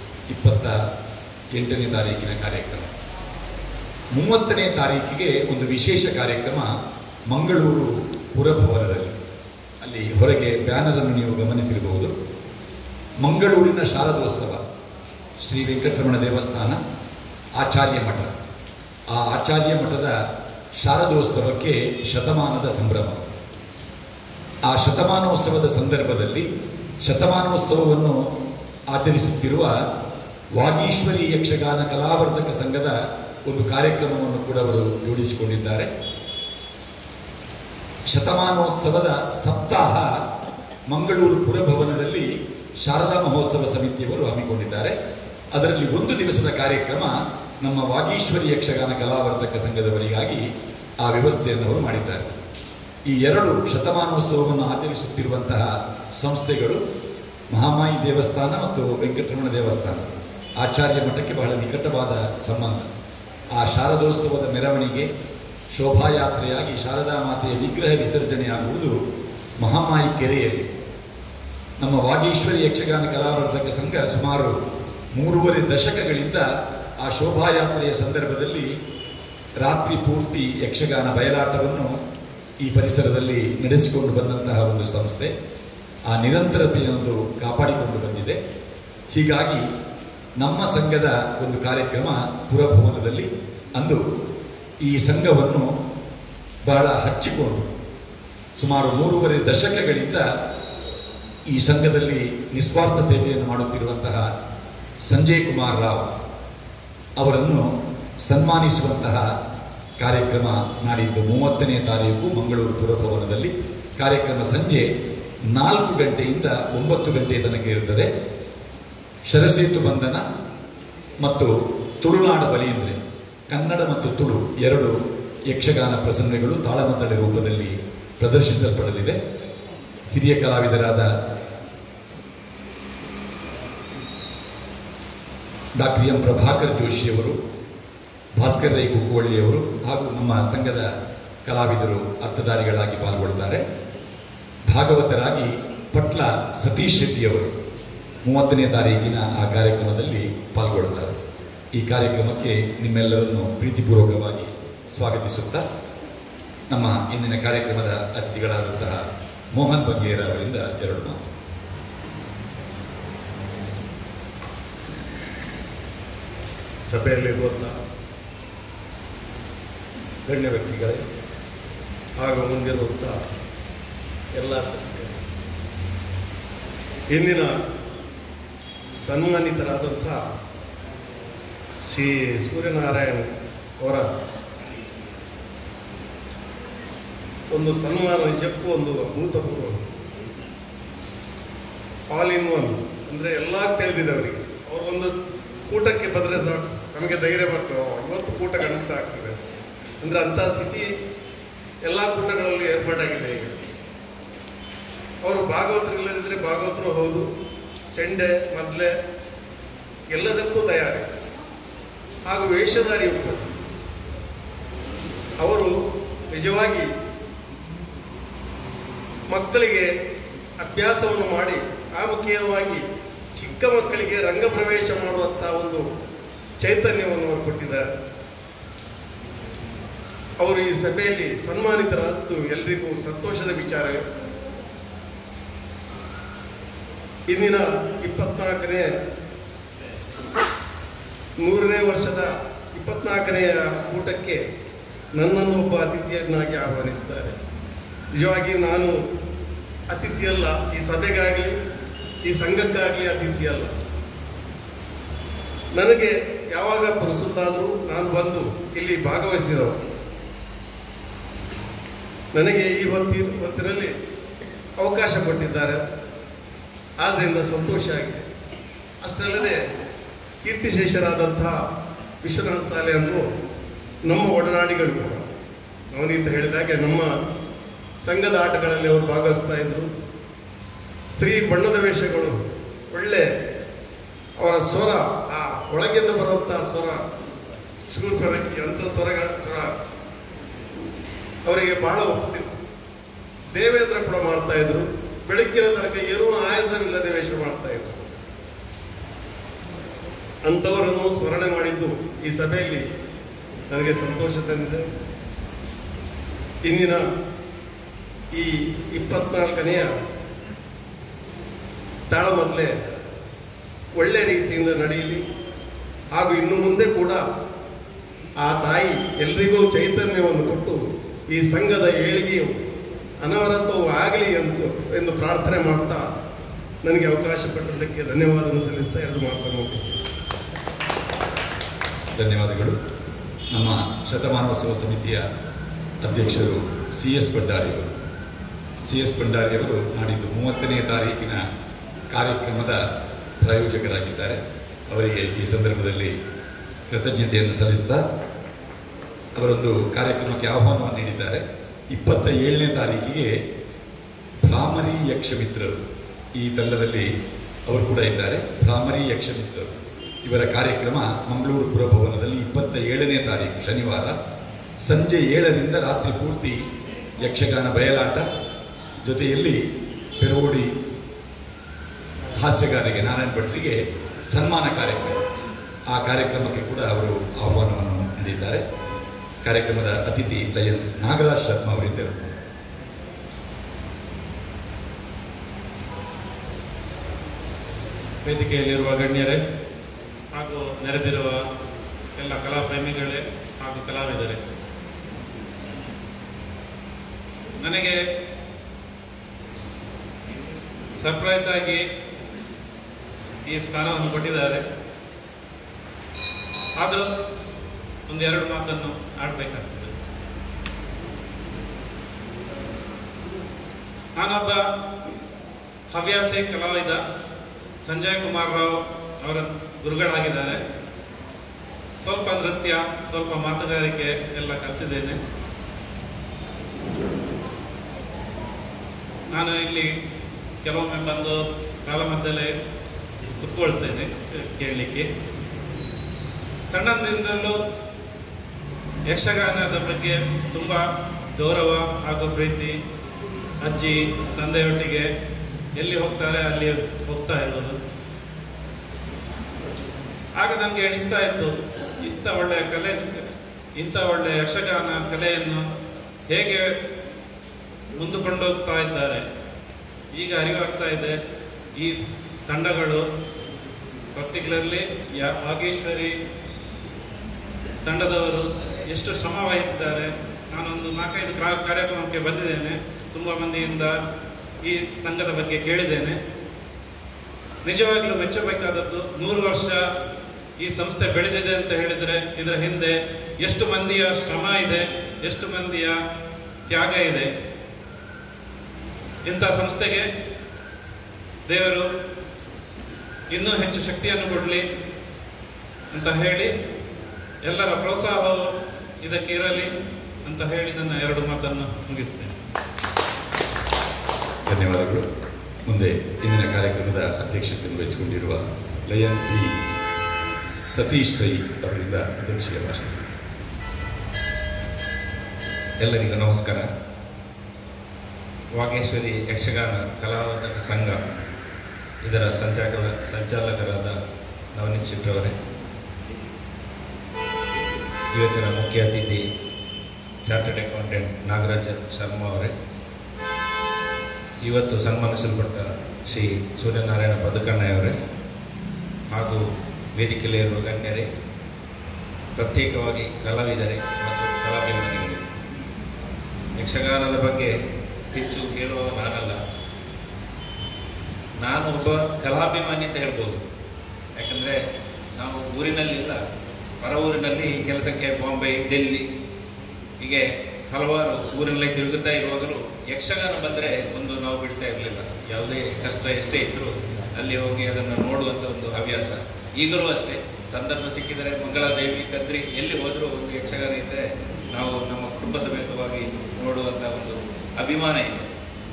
B: 28ನೇ ತಾರೀಕಿನ ಕಾರ್ಯಕ್ರಮ. 30ನೇ ತಾರೀಕಿಗೆ ಒಂದು ವಿಶೇಷ ಕಾರ್ಯಕ್ರಮ ಮಂಗಳೂರು ಪುರಭವನದಲ್ಲಿ. ಅಲ್ಲಿ ಹೊರಗೆ ಬ್ಯಾನರನ್ನು ನೀವು ಗಮನಿಸಿರಬಹುದು. ಮಂಗಳೂರಿನ ಶಾರದೋತ್ಸವ, ಶ್ರೀ ವೆಂಕಟರಮಣ ದೇವಸ್ಥಾನ, ಆಚಾರ್ಯ ಮಠ. ಆ ಆಚಾರ್ಯ ಮಠದ ಶಾರದೋತ್ಸವಕ್ಕೆ ಶತಮಾನದ ಸಂಭ್ರಮ. ಆ ಶತಮಾನೋತ್ಸವದ ಸಂದರ್ಭದಲ್ಲಿ ಶತಮಾನೋತ್ಸವವನ್ನು ಆಚರಿಸುತ್ತಿರುವ ವಾಗೀಶ್ವರಿ ಯಕ್ಷಗಾನ ಕಲಾವರ್ಧಕ ಸಂಘದ ಒಂದು ಕಾರ್ಯಕ್ರಮವನ್ನು ಕೂಡ ಅವರು ಜೋಡಿಸಿಕೊಂಡಿದ್ದಾರೆ. ಶತಮಾನೋತ್ಸವದ ಸಪ್ತಾಹ ಮಂಗಳೂರು ಪುರಭವನದಲ್ಲಿ ಶಾರದಾ ಮಹೋತ್ಸವ ಸಮಿತಿಯವರು ಹಮ್ಮಿಕೊಂಡಿದ್ದಾರೆ. ಅದರಲ್ಲಿ ಒಂದು ದಿವಸದ ಕಾರ್ಯಕ್ರಮ ನಮ್ಮ ವಾಗೀಶ್ವರಿ ಯಕ್ಷಗಾನ ಕಲಾವರ್ಧಕ ಸಂಘದವರಿಗಾಗಿ ಆ ವ್ಯವಸ್ಥೆಯನ್ನು ಅವರು ಮಾಡಿದ್ದಾರೆ. ಈ ಎರಡು ಶತಮಾನೋತ್ಸವವನ್ನು ಆಚರಿಸುತ್ತಿರುವಂತಹ ಸಂಸ್ಥೆಗಳು ಮಹಾಮಾಯಿ ದೇವಸ್ಥಾನ ಮತ್ತು ವೆಂಕಟರಮಣ ದೇವಸ್ಥಾನ. ಆಚಾರ್ಯ ಮಠಕ್ಕೆ ಬಹಳ ನಿಕಟವಾದ ಸಂಬಂಧ. ಆ ಶಾರದೋತ್ಸವದ ಮೆರವಣಿಗೆ ಶೋಭಾಯಾತ್ರೆಯಾಗಿ ಶಾರದಾ ಮಾತೆಯ ವಿಗ್ರಹ ವಿಸರ್ಜನೆಯಾಗುವುದು ಮಹಾಮಾಯಿ ಕೆರೆಯಲ್ಲಿ. ನಮ್ಮ ವಾಗೀಶ್ವರಿ ಯಕ್ಷಗಾನ ಕಲಾವರ್ಧಕ ಸಂಘ ಸುಮಾರು 3.5 ದಶಕಗಳಿಂದ ಆ ಶೋಭಾಯಾತ್ರೆಯ ಸಂದರ್ಭದಲ್ಲಿ ರಾತ್ರಿ ಪೂರ್ತಿ ಯಕ್ಷಗಾನ ಬಯಲಾಟವನ್ನು ಈ ಪರಿಸರದಲ್ಲಿ ನಡೆಸಿಕೊಂಡು ಬಂದಂತಹ ಒಂದು ಸಂಸ್ಥೆ. ಆ ನಿರಂತರತೆಯನ್ನು ಕಾಪಾಡಿಕೊಂಡು ಬಂದಿದೆ. ಹೀಗಾಗಿ ನಮ್ಮ ಸಂಘದ ಒಂದು ಕಾರ್ಯಕ್ರಮ ಪುರಭವನದಲ್ಲಿ ಅಂದು ಈ ಸಂಘವನ್ನು ಬಹಳ ಹಚ್ಚಿಕೊಂಡು ಸುಮಾರು 3.5 ದಶಕಗಳಿಂದ ಈ ಸಂಘದಲ್ಲಿ ನಿಸ್ವಾರ್ಥ ಸೇವೆಯನ್ನು ಮಾಡುತ್ತಿರುವಂತಹ ಸಂಜಯ್ ಕುಮಾರ್ ರಾವ್ ಅವರನ್ನು ಸನ್ಮಾನಿಸುವಂತಹ ಕಾರ್ಯಕ್ರಮ ನಾಡಿದ್ದು 30ನೇ ತಾರೀಕು ಮಂಗಳೂರು ಪುರಭವನದಲ್ಲಿ. ಕಾರ್ಯಕ್ರಮ ಸಂಜೆ 4 ಗಂಟೆಯಿಂದ 9 ಗಂಟೆ ತನಕ ಇರುತ್ತದೆ. ಶರಸೇತು ಬಂಧನ ಮತ್ತು ತುಳುನಾಡ ಬಲಿಯಂದ್ರೆ, ಕನ್ನಡ ಮತ್ತು ತುಳು 2 ಯಕ್ಷಗಾನ ಪ್ರಸಂಗಗಳು ತಾಳಮದ್ದಳೆ ರೂಪದಲ್ಲಿ ಪ್ರದರ್ಶಿಸಲ್ಪಡಲಿದೆ. ಹಿರಿಯ ಕಲಾವಿದರಾದ ಡಾಕ್ಟರ್ ಎಂ ಪ್ರಭಾಕರ್ ಜೋಶಿಯವರು, ಭಾಸ್ಕರ್ ರೈ ಕುಕ್ಕುವಳ್ಳಿಯವರು ಹಾಗೂ ನಮ್ಮ ಸಂಘದ ಕಲಾವಿದರು ಅರ್ಥಧಾರಿಗಳಾಗಿ ಪಾಲ್ಗೊಳ್ಳುತ್ತಾರೆ. ಭಾಗವತರಾಗಿ ಪಟ್ಲ ಸತೀಶ್ ಶೆಟ್ಟಿಯವರು 30ನೇ ತಾರೀಕಿನ ಆ ಕಾರ್ಯಕ್ರಮದಲ್ಲಿ ಪಾಲ್ಗೊಳ್ಳುತ್ತಾರೆ. ಈ ಕಾರ್ಯಕ್ರಮಕ್ಕೆ ನಿಮ್ಮೆಲ್ಲರನ್ನು ಪ್ರೀತಿಪೂರ್ವಕವಾಗಿ ಸ್ವಾಗತಿಸುತ್ತಾ ನಮ್ಮ ಇಂದಿನ ಕಾರ್ಯಕ್ರಮದ ಅತಿಥಿಗಳಾದಂತಹ ಮೋಹನ್ ಬಂಗೇರ ಅವರಿಂದ 2 ಮಾತು.
G: ಸಭೆಯಲ್ಲಿರುವಂಥ ಗಣ್ಯ ವ್ಯಕ್ತಿಗಳೇ ಹಾಗೂ ಮುಂದಿರುವಂಥ ಎಲ್ಲ ಸಭ್ಯರು, ಇಂದಿನ ಸನ್ಮಾನಿತರಾದಂಥ ಶ್ರೀ ಸೂರ್ಯನಾರಾಯಣ್ ಅವರ ಒಂದು ಸನ್ಮಾನ ನಿಜಕ್ಕೂ ಒಂದು ಅಭೂತಪೂರ್ವ, ಆಲ್ ಇನ್ ಒನ್. ಅಂದರೆ ಎಲ್ಲ ತಿಳಿದಿದ್ದವರಿಗೆ ಅವ್ರೊಂದು ಕೂಟಕ್ಕೆ ಬಂದರೆ ಸಾಕು ನಮಗೆ ಧೈರ್ಯ ಬರ್ತದೆ, ಇವತ್ತು ಕೂಟ ಖಂಡಿತ ಆಗ್ತದೆ ಅಂದರೆ ಅಂಥ ಸ್ಥಿತಿ ಎಲ್ಲ ಕೂಟಗಳಲ್ಲಿ ಏರ್ಪಾಟಾಗಿದೆ ಈಗ. ಅವರು ಭಾಗವತರಿಲ್ಲದಿದ್ದರೆ ಭಾಗವತರು ಹೌದು, ಸೆಂಡೆ ಮೊದಲೇ ಎಲ್ಲದಕ್ಕೂ ತಯಾರಿ ಹಾಗೂ ವೇಷಧಾರಿ ಉಂಟು. ಅವರು ನಿಜವಾಗಿ ಮಕ್ಕಳಿಗೆ ಅಭ್ಯಾಸವನ್ನು ಮಾಡಿ ಆ ಮುಖ್ಯವಾಗಿ ಚಿಕ್ಕ ಮಕ್ಕಳಿಗೆ ರಂಗಪ್ರವೇಶ ಮಾಡುವಂಥ ಒಂದು ಚೈತನ್ಯವನ್ನು ಅವರು ಕೊಟ್ಟಿದ್ದಾರೆ. ಅವರು ಈ ಸಭೆಯಲ್ಲಿ ಸನ್ಮಾನಿತರಾದದ್ದು ಎಲ್ರಿಗೂ ಸಂತೋಷದ ವಿಚಾರವೇ. ಇಂದಿನ 24ನೇ 100ನೇ ವರ್ಷದ 24ನೆಯ ಕೂಟಕ್ಕೆ ನನ್ನನ್ನು ಒಬ್ಬ ಅತಿಥಿಯನ್ನಾಗಿ ಆಹ್ವಾನಿಸಿದ್ದಾರೆ. ನಿಜವಾಗಿ ನಾನು ಅತಿಥಿಯಲ್ಲ, ಈ ಸಭೆಗಾಗಲಿ ಈ ಸಂಘಕ್ಕಾಗಲಿ ಅತಿಥಿಯಲ್ಲ. ನನಗೆ ಯಾವಾಗ ಪುರಸುತ್ತಾದರೂ ನಾನು ಬಂದು ಇಲ್ಲಿ ಭಾಗವಹಿಸಿದವರು. ನನಗೆ ಈ ಹೊತ್ತಿನಲ್ಲಿ ಅವಕಾಶ ಕೊಟ್ಟಿದ್ದಾರೆ, ಆದ್ದರಿಂದ ಸಂತೋಷ ಆಗಿದೆ. ಅಷ್ಟಲ್ಲದೆ ಕೀರ್ತಿಶೇಷರಾದಂತಹ ವಿಶ್ವನಾಥ ಸಾಲೆ ಅಂದರು ನಮ್ಮ ಒಡನಾಡಿಗಳು ಕೂಡ. ನವನೀತ ಹೇಳಿದಾಗೆ ನಮ್ಮ ಸಂಘದ ಆಟಗಳಲ್ಲಿ ಅವರು ಭಾಗವಹಿಸ್ತಾ ಇದ್ರು. ಸ್ತ್ರೀ ಬಣ್ಣದ ವೇಷಗಳು ಒಳ್ಳೆ ಅವರ ಸ್ವರ, ಆ ಒಳಗಿಂದ ಬರುವಂಥ ಸ್ವರ, ಶೂರ್ಪನಕ್ಕಿ ಅಂಥ ಸ್ವರ ಅವರಿಗೆ ಬಹಳ ಒಪ್ತಿತ್ತು. ದೇವೇಂದ್ರ ಕೂಡ ಮಾಡ್ತಾ ಇದ್ರು. ಬೆಳಗ್ಗಿನ ತನಕ ಏನೂ ಆಯಾಸವಿಲ್ಲದೆ ವೇಷ ಮಾಡ್ತಾ ಇದ್ರು. ಅಂಥವರನ್ನು ಸ್ಮರಣೆ ಮಾಡಿದ್ದು ಈ ಸಭೆಯಲ್ಲಿ ನನಗೆ ಸಂತೋಷ ತಂದಿದೆ. ಇಂದಿನ ಈ 24ನೆಯ ತಾಳಮದ್ದಲೆ ಒಳ್ಳೆ ರೀತಿಯಿಂದ ನಡೆಯಲಿ ಹಾಗೂ ಇನ್ನು ಮುಂದೆ ಕೂಡ ಆ ತಾಯಿ ಎಲ್ರಿಗೂ ಚೈತನ್ಯವನ್ನು ಕೊಟ್ಟು ಈ ಸಂಘದ ಏಳಿಗೆಯು ಅನವರತವೂ ಆಗಲಿ ಎಂದು ಪ್ರಾರ್ಥನೆ ಮಾಡ್ತಾ ನನಗೆ ಅವಕಾಶ ಪಟ್ಟದ್ದಕ್ಕೆ ಧನ್ಯವಾದ ಸಲ್ಲಿಸ್ತಾ 2 ಮಾತನ್ನು ಮುಗಿಸ್ತೀನಿ.
B: ಧನ್ಯವಾದಗಳು. ನಮ್ಮ ಶತಮಾನೋತ್ಸವ ಸಮಿತಿಯ ಅಧ್ಯಕ್ಷರು CS ಭಂಡಾರಿಯವರು ನಾಡಿದ್ದು 30ನೇ ತಾರೀಕಿನ ಕಾರ್ಯಕ್ರಮದ ಪ್ರಾಯೋಜಕರಾಗಿದ್ದಾರೆ. ಅವರಿಗೆ ಈ ಸಂದರ್ಭದಲ್ಲಿ ಕೃತಜ್ಞತೆಯನ್ನು ಸಲ್ಲಿಸ್ತಾ ಅವರೊಂದು ಕಾರ್ಯಕ್ರಮಕ್ಕೆ ಆಹ್ವಾನವನ್ನು ನೀಡಿದ್ದಾರೆ. 27ನೇ ತಾರೀಕಿಗೆ ಭ್ರಾಮರಿ ಯಕ್ಷಮಿತ್ರರು ಈ ತಂಡದಲ್ಲಿ ಅವರು ಕೂಡ ಇದ್ದಾರೆ. ಭ್ರಾಮರಿ ಯಕ್ಷಮಿತ್ರರು ಇವರ ಕಾರ್ಯಕ್ರಮ ಮಂಗಳೂರು ಪುರಭವನದಲ್ಲಿ 27ನೇ ತಾರೀಕು ಶನಿವಾರ ಸಂಜೆ 7ರಿಂದ ರಾತ್ರಿ ಪೂರ್ತಿ ಯಕ್ಷಗಾನ ಬಯಲಾಟ ಜೊತೆಯಲ್ಲಿ ಪೆರೋಡಿ ಹಾಸ್ಯಗಾರರಿಗೆ ನಾರಾಯಣ ಭಟ್ರಿಗೆ ಸನ್ಮಾನ ಕಾರ್ಯಕ್ರಮ. ಆ ಕಾರ್ಯಕ್ರಮಕ್ಕೆ ಕೂಡ ಅವರು ಆಹ್ವಾನವನ್ನು ನೀಡಿದ್ದಾರೆ. ಕಾರ್ಯಕ್ರಮದ ಅತಿಥಿ ಲಯನ್ ನಾಗರಾಜ್ ಶರ್ಮಾ ಅವರಿದ್ದರು.
H: ವೇದಿಕೆಯಲ್ಲಿರುವ ಗಣ್ಯರೇ ಹಾಗೂ ನೆರೆದಿರುವ ಎಲ್ಲ ಕಲಾ ಪ್ರೇಮಿಗಳೇ ಹಾಗೂ ಕಲಾವಿದರೇ, ನನಗೆ ಸರ್ಪ್ರೈಸ್ ಆಗಿ ಈ ಸ್ಥಾನವನ್ನು ಕೊಟ್ಟಿದ್ದಾರೆ. ಆದರೂ 1-2 ಮಾತನ್ನು ಆಡಬೇಕಾಗ್ತದೆ. ನಾನೊಬ್ಬ ಹವ್ಯಾಸಿ ಕಲಾವಿದ. ಸಂಜಯ್ ಕುಮಾರ್ ರಾವ್ ಅವರ ಗುರುಗಳಾಗಿದ್ದಾರೆ. ಸ್ವಲ್ಪ ನೃತ್ಯ, ಸ್ವಲ್ಪ ಮಾತುಗಾರಿಕೆ ಎಲ್ಲ ಕಲ್ತಿದ್ದೇನೆ. ನಾನು ಇಲ್ಲಿ ಕೆಲವೊಮ್ಮೆ ಬಂದು ತಾಳಮದ್ದಲೆ ಕುತ್ಕೊಳ್ತೇನೆ ಕೇಳಲಿಕ್ಕೆ. ಸಣ್ಣದಿಂದಲೂ ಯಕ್ಷಗಾನದ ಬಗ್ಗೆ ತುಂಬ ಗೌರವ ಹಾಗೂ ಪ್ರೀತಿ. ಅಜ್ಜಿ ತಂದೆಯೊಟ್ಟಿಗೆ ಎಲ್ಲಿ ಹೋಗ್ತಾರೆ ಅಲ್ಲಿ ಹೋಗ್ತಾ ಇರೋದು. ಆಗ ನನಗೆ ಎಣಿಸ್ತಾ ಇತ್ತು, ಇಂಥ ಒಳ್ಳೆಯ ಕಲೆ, ಇಂಥ ಒಳ್ಳೆಯ ಯಕ್ಷಗಾನ ಕಲೆಯನ್ನು ಹೇಗೆ ಮುಂದುಕೊಂಡೋಗ್ತಾ ಇದ್ದಾರೆ. ಈಗ ಅರಿವಾಗ್ತಾ ಇದೆ, ಈ ತಂಡಗಳು ಪರ್ಟಿಕ್ಯುಲರ್ಲಿ ವಾಗೀಶ್ವರಿ ತಂಡದವರು ಎಷ್ಟು ಶ್ರಮ ವಹಿಸಿದ್ದಾರೆ. ನಾನೊಂದು 4-5 ಕಾರ್ಯಕ್ರಮಕ್ಕೆ ಬಂದಿದ್ದೇನೆ. ತುಂಬ ಮಂದಿಯಿಂದ ಈ ಸಂಘದ ಬಗ್ಗೆ ಕೇಳಿದ್ದೇನೆ. ನಿಜವಾಗ್ಲೂ ಮೆಚ್ಚಬೇಕಾದದ್ದು. 100 ವರ್ಷ ಈ ಸಂಸ್ಥೆ ಬೆಳೆದಿದೆ ಅಂತ ಹೇಳಿದರೆ ಇದರ ಹಿಂದೆ ಎಷ್ಟು ಮಂದಿಯ ಶ್ರಮ ಇದೆ, ಎಷ್ಟು ಮಂದಿಯ ತ್ಯಾಗ ಇದೆ. ಇಂಥ ಸಂಸ್ಥೆಗೆ ದೇವರು ಇನ್ನೂ ಹೆಚ್ಚು ಶಕ್ತಿಯನ್ನು ಕೊಡಲಿ ಅಂತ ಹೇಳಿ, ಎಲ್ಲರ ಪ್ರೋತ್ಸಾಹವು ಇದಕ್ಕೆ ಇರಲಿ ಅಂತ ಹೇಳಿ ನನ್ನ 2 ಮಾತನ್ನು ಮುಗಿಸ್ತೇನೆ.
B: ಧನ್ಯವಾದಗಳು. ಮುಂದೆ ಇಂದಿನ ಕಾರ್ಯಕ್ರಮದ ಅಧ್ಯಕ್ಷತೆಯನ್ನು ವಹಿಸಿಕೊಂಡಿರುವ ಲಯನ್ ಡಿ ಸತೀಶ್ ರೈ ಅವರಿಂದ ಅಧ್ಯಕ್ಷೀಯ ಭಾಷಣ.
I: ಎಲ್ಲರಿಗೂ ನಮಸ್ಕಾರ. ವಾಗೇಶ್ವರಿ ಯಕ್ಷಗಾನ ಕಲಾವಿದರ ಸಂಘ ಇದರ ಸಂಚಾಲಕರಾದ ನವನೀತ್ ಶೆಟ್ಟಿಯವರೇ, ಇವತ್ತಿನ ಮುಖ್ಯ ಅತಿಥಿ ಚಾರ್ಟರ್ಡ್ ಅಕೌಂಟೆಂಟ್ ನಾಗರಾಜ್ ಶರ್ಮಾ ಅವರೇ, ಇವತ್ತು ಸನ್ಮಾನಿಸಲ್ಪಟ್ಟ ಶ್ರೀ ಸೂರ್ಯನಾರಾಯಣ ಪದಕಣ್ಣಯವರೇ ಹಾಗೂ ವೇದಿಕೆಯಲ್ಲಿರುವ ಗಣ್ಯರೇ, ಪ್ರತ್ಯೇಕವಾಗಿ ಕಲಾವಿದರೇ ಮತ್ತು ಕಲಾಭಿಮಾನಿಗಳೇ. ಯಕ್ಷಗಾನದ ಬಗ್ಗೆ ಹೆಚ್ಚು ಹೇಳುವ ನಾನಲ್ಲ, ನಾನು ಒಬ್ಬ ಕಲಾಭಿಮಾನಿ ಅಂತ ಹೇಳ್ಬೋದು. ಯಾಕಂದರೆ ನಾವು ಊರಿನಲ್ಲಿಲ್ಲ, ಹೊರ ಊರಿನಲ್ಲಿ ಕೆಲಸಕ್ಕೆ ಬಾಂಬೆ, ಡೆಲ್ಲಿ ಹೀಗೆ ಹಲವಾರು ಊರಿನಲ್ಲಿ ತಿರುಗುತ್ತಾ ಇರುವಾಗಲೂ ಯಕ್ಷಗಾನ ಬಂದರೆ ಒಂದು ನಾವು ಬಿಡ್ತಾ ಇರಲಿಲ್ಲ. ಯಾವುದೇ ಕಷ್ಟ ಎಷ್ಟೇ ಇದ್ದರೂ ಅಲ್ಲಿ ಹೋಗಿ ಅದನ್ನು ನೋಡುವಂಥ ಒಂದು ಹವ್ಯಾಸ. ಈಗಲೂ ಅಷ್ಟೇ, ಸಂದರ್ಭ ಸಿಕ್ಕಿದರೆ ಮಂಗಳಾದೇವಿ, ಕದ್ರಿ ಎಲ್ಲಿ ಹೋದರೂ ಒಂದು ಯಕ್ಷಗಾನ ಇದ್ದರೆ ನಾವು ನಮ್ಮ ಕುಟುಂಬ ಸಮೇತವಾಗಿ ನೋಡುವಂಥ ಒಂದು ಅಭಿಮಾನ ಇದೆ.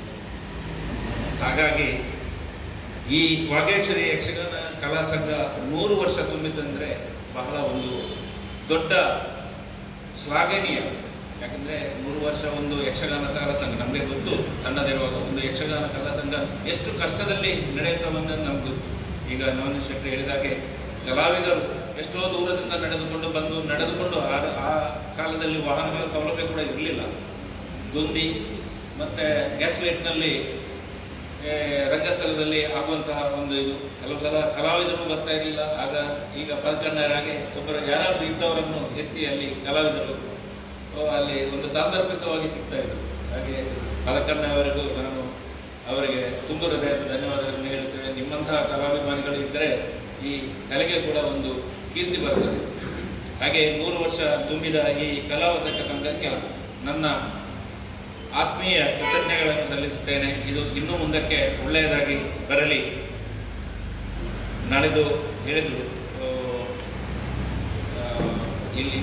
I: ಹಾಗಾಗಿ ಈ ವಾಗೇಶ್ವರಿ ಯಕ್ಷಗಾನ ಕಲಾ ಸಂಘ 100 ವರ್ಷ ತುಂಬಿತಂದರೆ ಬಹಳ ಒಂದು ದೊಡ್ಡ ಶ್ಲಾಘನೀಯ ಯಾಕಂದರೆ 100 ವರ್ಷ ಒಂದು ಯಕ್ಷಗಾನ ಕಲಾ ಸಂಘ ನಮಗೆ ಗೊತ್ತು. ಸಣ್ಣದಿರುವಾಗ ಒಂದು ಯಕ್ಷಗಾನ ಕಲಾ ಸಂಘ ಎಷ್ಟು ಕಷ್ಟದಲ್ಲಿ ನಡೆಯುತ್ತವೆಂದು ನಮ್ಗೆ ಗೊತ್ತು. ಈಗ ನವನೀತ್ ಶೆಟ್ಟಿ ಹೇಳಿದಾಗೆ ಕಲಾವಿದರು ಎಷ್ಟೋ ದೂರದಿಂದ ನಡೆದುಕೊಂಡು ಆ ಕಾಲದಲ್ಲಿ ವಾಹನಗಳ ಸೌಲಭ್ಯ ಕೂಡ ಇರಲಿಲ್ಲ. ದೊಂದಿ ಮತ್ತು ಗ್ಯಾಸ್ ಲೈಟ್ನಲ್ಲಿ ರಂಗಸ್ಥಳದಲ್ಲಿ ಆಗುವಂತಹ ಒಂದು ಇದು ಕೆಲವು ಸಲ ಕಲಾವಿದರು ಬರ್ತಾ ಇರಲಿಲ್ಲ. ಆಗ ಈಗ ಪದಕಣ್ಣರಾಗೆ ಒಬ್ಬರು ಯಾರಾದರೂ ಇದ್ದವರನ್ನು ಎತ್ತಿ ಅಲ್ಲಿ ಕಲಾವಿದರು ಅಲ್ಲಿ ಒಂದು ಸಾಂದರ್ಭಿಕವಾಗಿ ಸಿಗ್ತಾ ಇದ್ರು. ಹಾಗೆ ಪದಕಣ್ಣವರಿಗೂ ನಾನು ಅವರಿಗೆ ತುಂಬ ಹೃದಯದ ಧನ್ಯವಾದಗಳನ್ನು ಹೇಳುತ್ತೇವೆ. ನಿಮ್ಮಂತಹ ಕಲಾಭಿಮಾನಿಗಳು ಇದ್ದರೆ ಈ ಕಲೆಗೆ ಕೂಡ ಒಂದು ಕೀರ್ತಿ ಬರ್ತದೆ. ಹಾಗೆ 100 ವರ್ಷ ತುಂಬಿದ ಈ ಕಲಾವರ್ಧಕ ಸಂಘಕ್ಕೆ ನನ್ನ ಆತ್ಮೀಯ ಕೃತಜ್ಞತೆಗಳನ್ನು ಸಲ್ಲಿಸುತ್ತೇನೆ. ಇದು ಇನ್ನು ಮುಂದಕ್ಕೆ ಒಳ್ಳೆಯದಾಗಿ ಬರಲಿ. ನಾಳೆದು ಹೇಳಿದರು ಇಲ್ಲಿ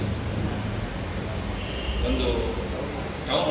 I: ಒಂದು ಟೌನ್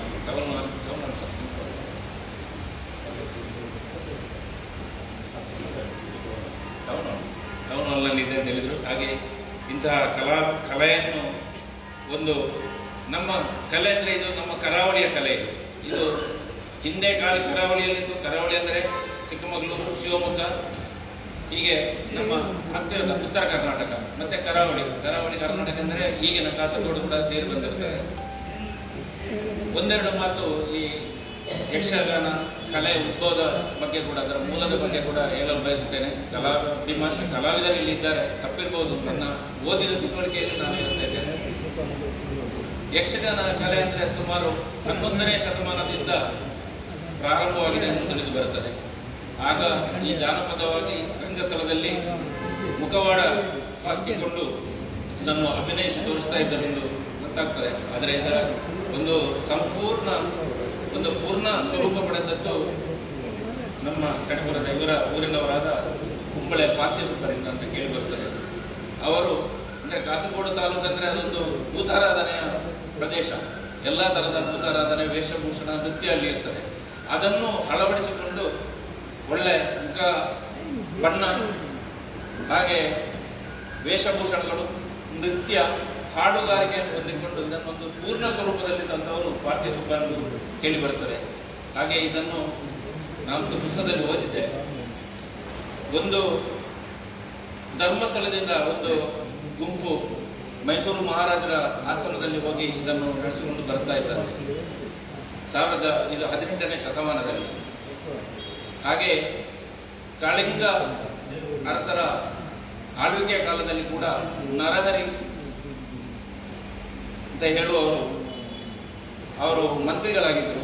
I: ಹಾಲ್ನಲ್ಲಿ ಇದೆ ಅಂತ ಹೇಳಿದರು. ಹಾಗೆ ಇಂತಹ ಕಲೆಯನ್ನು ಒಂದು ನಮ್ಮ ಕಲೆ ಅಂದರೆ ಇದು ನಮ್ಮ ಕರಾವಳಿಯ ಕಲೆ. ಇದು ಹಿಂದೆ ಕರಾವಳಿಯಲ್ಲಿತ್ತು. ಕರಾವಳಿ ಅಂದರೆ ಚಿಕ್ಕಮಗಳೂರು, ಶಿವಮೊಗ್ಗ, ಹೀಗೆ ನಮ್ಮ ಹತ್ತಿರದ ಉತ್ತರ ಕರ್ನಾಟಕ ಮತ್ತು ಕರಾವಳಿ ಕರ್ನಾಟಕ ಅಂದರೆ ಈಗಿನ ಕಾಸರಗೋಡು ಕೂಡ ಸೇರಿ ಬಂದಿರುತ್ತದೆ. ಒಂದೆರಡು ಮಾತು ಈ ಯಕ್ಷಗಾನ ಕಲೆ ಉದ್ಭವದ ಬಗ್ಗೆ ಕೂಡ, ಅದರ ಮೂಲದ ಬಗ್ಗೆ ಕೂಡ ಹೇಳಲು ಬಯಸುತ್ತೇನೆ. ಕಲಾವಿದರು ಇಲ್ಲಿ ಇದ್ದಾರೆ, ತಪ್ಪಿರ್ಬೋದು. ನನ್ನ ಓದಿದ ತಿಳುವಳಿಕೆಯಲ್ಲಿ ನಾನು ಹೇಳ್ತಾ ಇದ್ದೇನೆ. ಯಕ್ಷಗಾನ ಕಲೆ ಅಂದರೆ ಸುಮಾರು 11ನೇ ಶತಮಾನದಿಂದ ಪ್ರಾರಂಭವಾಗಿದೆ ಎಂದು ತಿಳಿದು ಬರುತ್ತದೆ. ಆಗ ಈ ಜಾನಪದವಾಗಿ ರಂಗಸ್ಥಳದಲ್ಲಿ ಮುಖವಾಡ ಹಾಕಿಕೊಂಡು ಇದನ್ನು ಅಭಿನಯಿಸಿ ತೋರಿಸ್ತಾ ಇದ್ದರೆಂದು ಗೊತ್ತಾಗ್ತದೆ. ಆದರೆ ಇದರ ಒಂದು ಪೂರ್ಣ ಸ್ವರೂಪ ಪಡೆದದ್ದು ನಮ್ಮ ಕಣಪುರದ ಇವರ ಊರಿನವರಾದ ಕುಂಬಳೆ ಪಾರ್ಥಿಸುಬ್ಬರಿಂದ ಅಂತ ಕೇಳಿ ಬರುತ್ತದೆ. ಅವರು ಅಂದರೆ ಕಾಸರಗೋಡು ತಾಲೂಕು ಅಂದರೆ ಅದೊಂದು ಭೂತಾರಾಧನೆಯ ಪ್ರದೇಶ. ಎಲ್ಲ ಥರದ ಭೂತಾರಾಧನೆ, ವೇಷಭೂಷಣ, ನೃತ್ಯ ಅಲ್ಲಿ ಇರ್ತದೆ. ಅದನ್ನು ಅಳವಡಿಸಿಕೊಂಡು ಒಳ್ಳೆ ಮುಖ ಬಣ್ಣ, ಹಾಗೆ ವೇಷಭೂಷಣಗಳು, ನೃತ್ಯ, ಹಾಡುಗಾರಿಕೆಯನ್ನು ಹೊಂದಿಕೊಂಡು ಇದನ್ನೊಂದು ಪೂರ್ಣ ಸ್ವರೂಪದಲ್ಲಿ ತಂದವರು ಪಾರ್ಥಿಸುಬ್ಬ ಎಂದು ಕೇಳಿ ಬರುತ್ತದೆ. ಹಾಗೆ ಇದನ್ನು ನಾನು ಪುಸ್ತಕದಲ್ಲಿ ಓದಿದ್ದೆ. ಒಂದು ಧರ್ಮಸ್ಥಳದಿಂದ ಒಂದು ಗುಂಪು ಮೈಸೂರು ಮಹಾರಾಜರ ಆಸ್ಥಾನದಲ್ಲಿ ಹೋಗಿ ಇದನ್ನು ನಡೆಸಿಕೊಂಡು ಬರ್ತಾ ಇದ್ದಾರೆ. ಇದು 18ನೇ ಶತಮಾನದಲ್ಲಿ. ಹಾಗೆ ಕಾಳಿಂಗ ಅರಸರ ಆಳ್ವಿಕೆಯ ಕಾಲದಲ್ಲಿ ಕೂಡ ನರಹರಿ ಅಂತ ಹೇಳುವವರು ಅವರು ಮಂತ್ರಿಗಳಾಗಿದ್ದರು.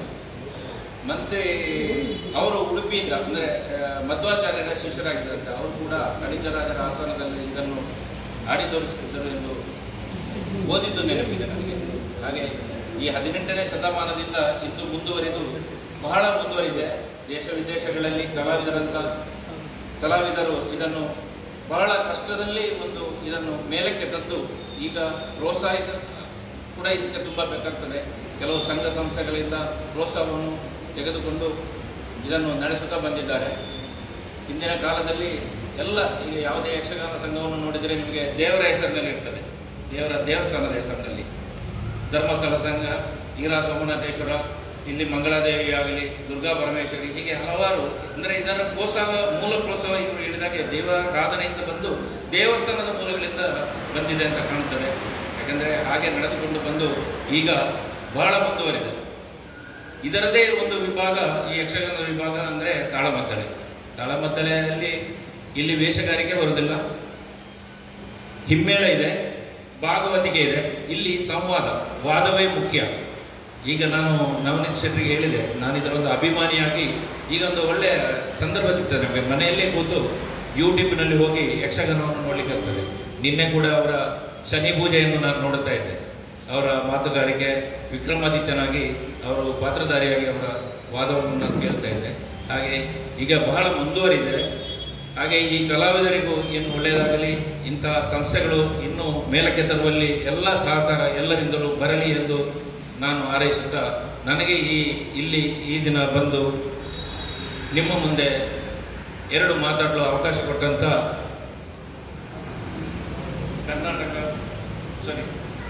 I: ಅವರು ಉಡುಪಿಯಿಂದ ಅಂದರೆ ಮಧ್ವಾಚಾರ್ಯರ ಶಿಷ್ಯರಾಗಿದ್ದರಂತೆ. ಅವರು ಕೂಡ ಕಳಿಂಗರಾಜರ ಆಸ್ಥಾನದಲ್ಲಿ ಇದನ್ನು ಆಡಿ ತೋರಿಸುತ್ತಿದ್ದರು ಎಂದು ಓದಿದ್ದು ನೆನಪಿದೆ ನನಗೆ. ಹಾಗೆ ಈ 18ನೇ ಶತಮಾನದಿಂದ ಇಂದು ಮುಂದುವರಿದು ಬಹಳ ಮುಂದುವರಿದೆ. ದೇಶ ವಿದೇಶಗಳಲ್ಲಿ ಕಲಾವಿದರು ಇದನ್ನು ಬಹಳ ಕಷ್ಟದಲ್ಲಿ ಇದನ್ನು ಮೇಲಕ್ಕೆ ತಂದು ಈಗ ಪ್ರೋತ್ಸಾಹ ಕೂಡ ಇದಕ್ಕೆ ತುಂಬ ಬೇಕಾಗ್ತದೆ. ಕೆಲವು ಸಂಘ ಸಂಸ್ಥೆಗಳಿಂದ ಪ್ರೋತ್ಸಾಹವನ್ನು ತೆಗೆದುಕೊಂಡು ಇದನ್ನು ನಡೆಸುತ್ತಾ ಬಂದಿದ್ದಾರೆ. ಹಿಂದಿನ ಕಾಲದಲ್ಲಿ ಎಲ್ಲ ಈಗ ಯಾವುದೇ ಯಕ್ಷಗಾನ ಸಂಘವನ್ನು ನೋಡಿದರೆ ನಿಮಗೆ ದೇವರ ಹೆಸರಿನಲ್ಲಿ ಇರ್ತದೆ. ದೇವಸ್ಥಾನದ ಹೆಸರಿನಲ್ಲಿ ಧರ್ಮಸ್ಥಳ ಸಂಘ, ಈರಾ ಸೋಮನಾಥೇಶ್ವರ, ಇಲ್ಲಿ ಮಂಗಳಾದೇವಿ ಆಗಲಿ, ದುರ್ಗಾ ಪರಮೇಶ್ವರಿ, ಹೀಗೆ ಹಲವಾರು. ಅಂದರೆ ಇದರ ಮೂಲ ಪ್ರೋತ್ಸಾಹ ಇವರು ಹೇಳಿದಾಗೆ ದೇವಾರಾಧನೆಯಿಂದ ಬಂದು ದೇವಸ್ಥಾನದ ಮೂಲಗಳಿಂದ ಬಂದಿದೆ ಅಂತ ಕಾಣುತ್ತದೆ. ಯಾಕಂದರೆ ಹಾಗೆ ನಡೆದುಕೊಂಡು ಬಂದು ಈಗ ಬಹಳ ಮುಂದುವರಿದೆ. ಇದರದೇ ಒಂದು ವಿಭಾಗ, ಈ ಯಕ್ಷಗಾನದ ವಿಭಾಗ ಅಂದರೆ ತಾಳಮದ್ದಳೆ. ತಾಳಮದ್ದಳೆಯಲ್ಲಿ ಇಲ್ಲಿ ವೇಷಗಾರಿಕೆ ಬರುವುದಿಲ್ಲ, ಹಿಮ್ಮೇಳ ಇದೆ, ಭಾಗವತಿಕೆ ಇದೆ. ಇಲ್ಲಿ ವಾದವೇ ಮುಖ್ಯ. ಈಗ ನಾನು ನವನೀತ್ ಶೆಟ್ಟರಿಗೆ ಹೇಳಿದೆ, ನಾನು ಇದರೊಂದು ಅಭಿಮಾನಿಯಾಗಿ ಈಗ ಒಂದು ಒಳ್ಳೆಯ ಸಂದರ್ಭ ಸಿಗ್ತದೆ ನಮಗೆ. ಮನೆಯಲ್ಲೇ ಕೂತು ಯೂಟ್ಯೂಬ್ನಲ್ಲಿ ಹೋಗಿ ಯಕ್ಷಗಾನವನ್ನು ನೋಡ್ಲಿಕ್ಕೆ ಆಗ್ತದೆ. ನಿನ್ನೆ ಕೂಡ ಅವರ ಶನಿ ಪೂಜೆಯನ್ನು ನಾನು ನೋಡುತ್ತಾ ಇದ್ದೆ. ಅವರ ಮಾತುಗಾರಿಕೆ, ವಿಕ್ರಮಾದಿತ್ಯನಾಗಿ ಅವರು ಪಾತ್ರಧಾರಿಯಾಗಿ ಅವರ ವಾದವನ್ನು ನಾನು ಕೇಳ್ತಾ ಇದ್ದೆ. ಹಾಗೆ ಈಗ ಬಹಳ ಮುಂದುವರಿದೆ. ಹಾಗೆ ಈ ಕಲಾವಿದರಿಗೂ ಇನ್ನು ಒಳ್ಳೆಯದಾಗಲಿ, ಇಂತಹ ಸಂಸ್ಥೆಗಳು ಇನ್ನೂ ಮೇಲಕ್ಕೆ ತರುವಲ್ಲಿ ಎಲ್ಲ ಸಹಕಾರ ಎಲ್ಲರಿಂದಲೂ ಬರಲಿ ಎಂದು ನಾನು ಹಾರೈಸುತ್ತಾ, ನನಗೆ ಇಲ್ಲಿ ಈ ದಿನ ಬಂದು ನಿಮ್ಮ ಮುಂದೆ ಎರಡು ಮಾತಾಡಲು ಅವಕಾಶ ಕೊಟ್ಟಂತ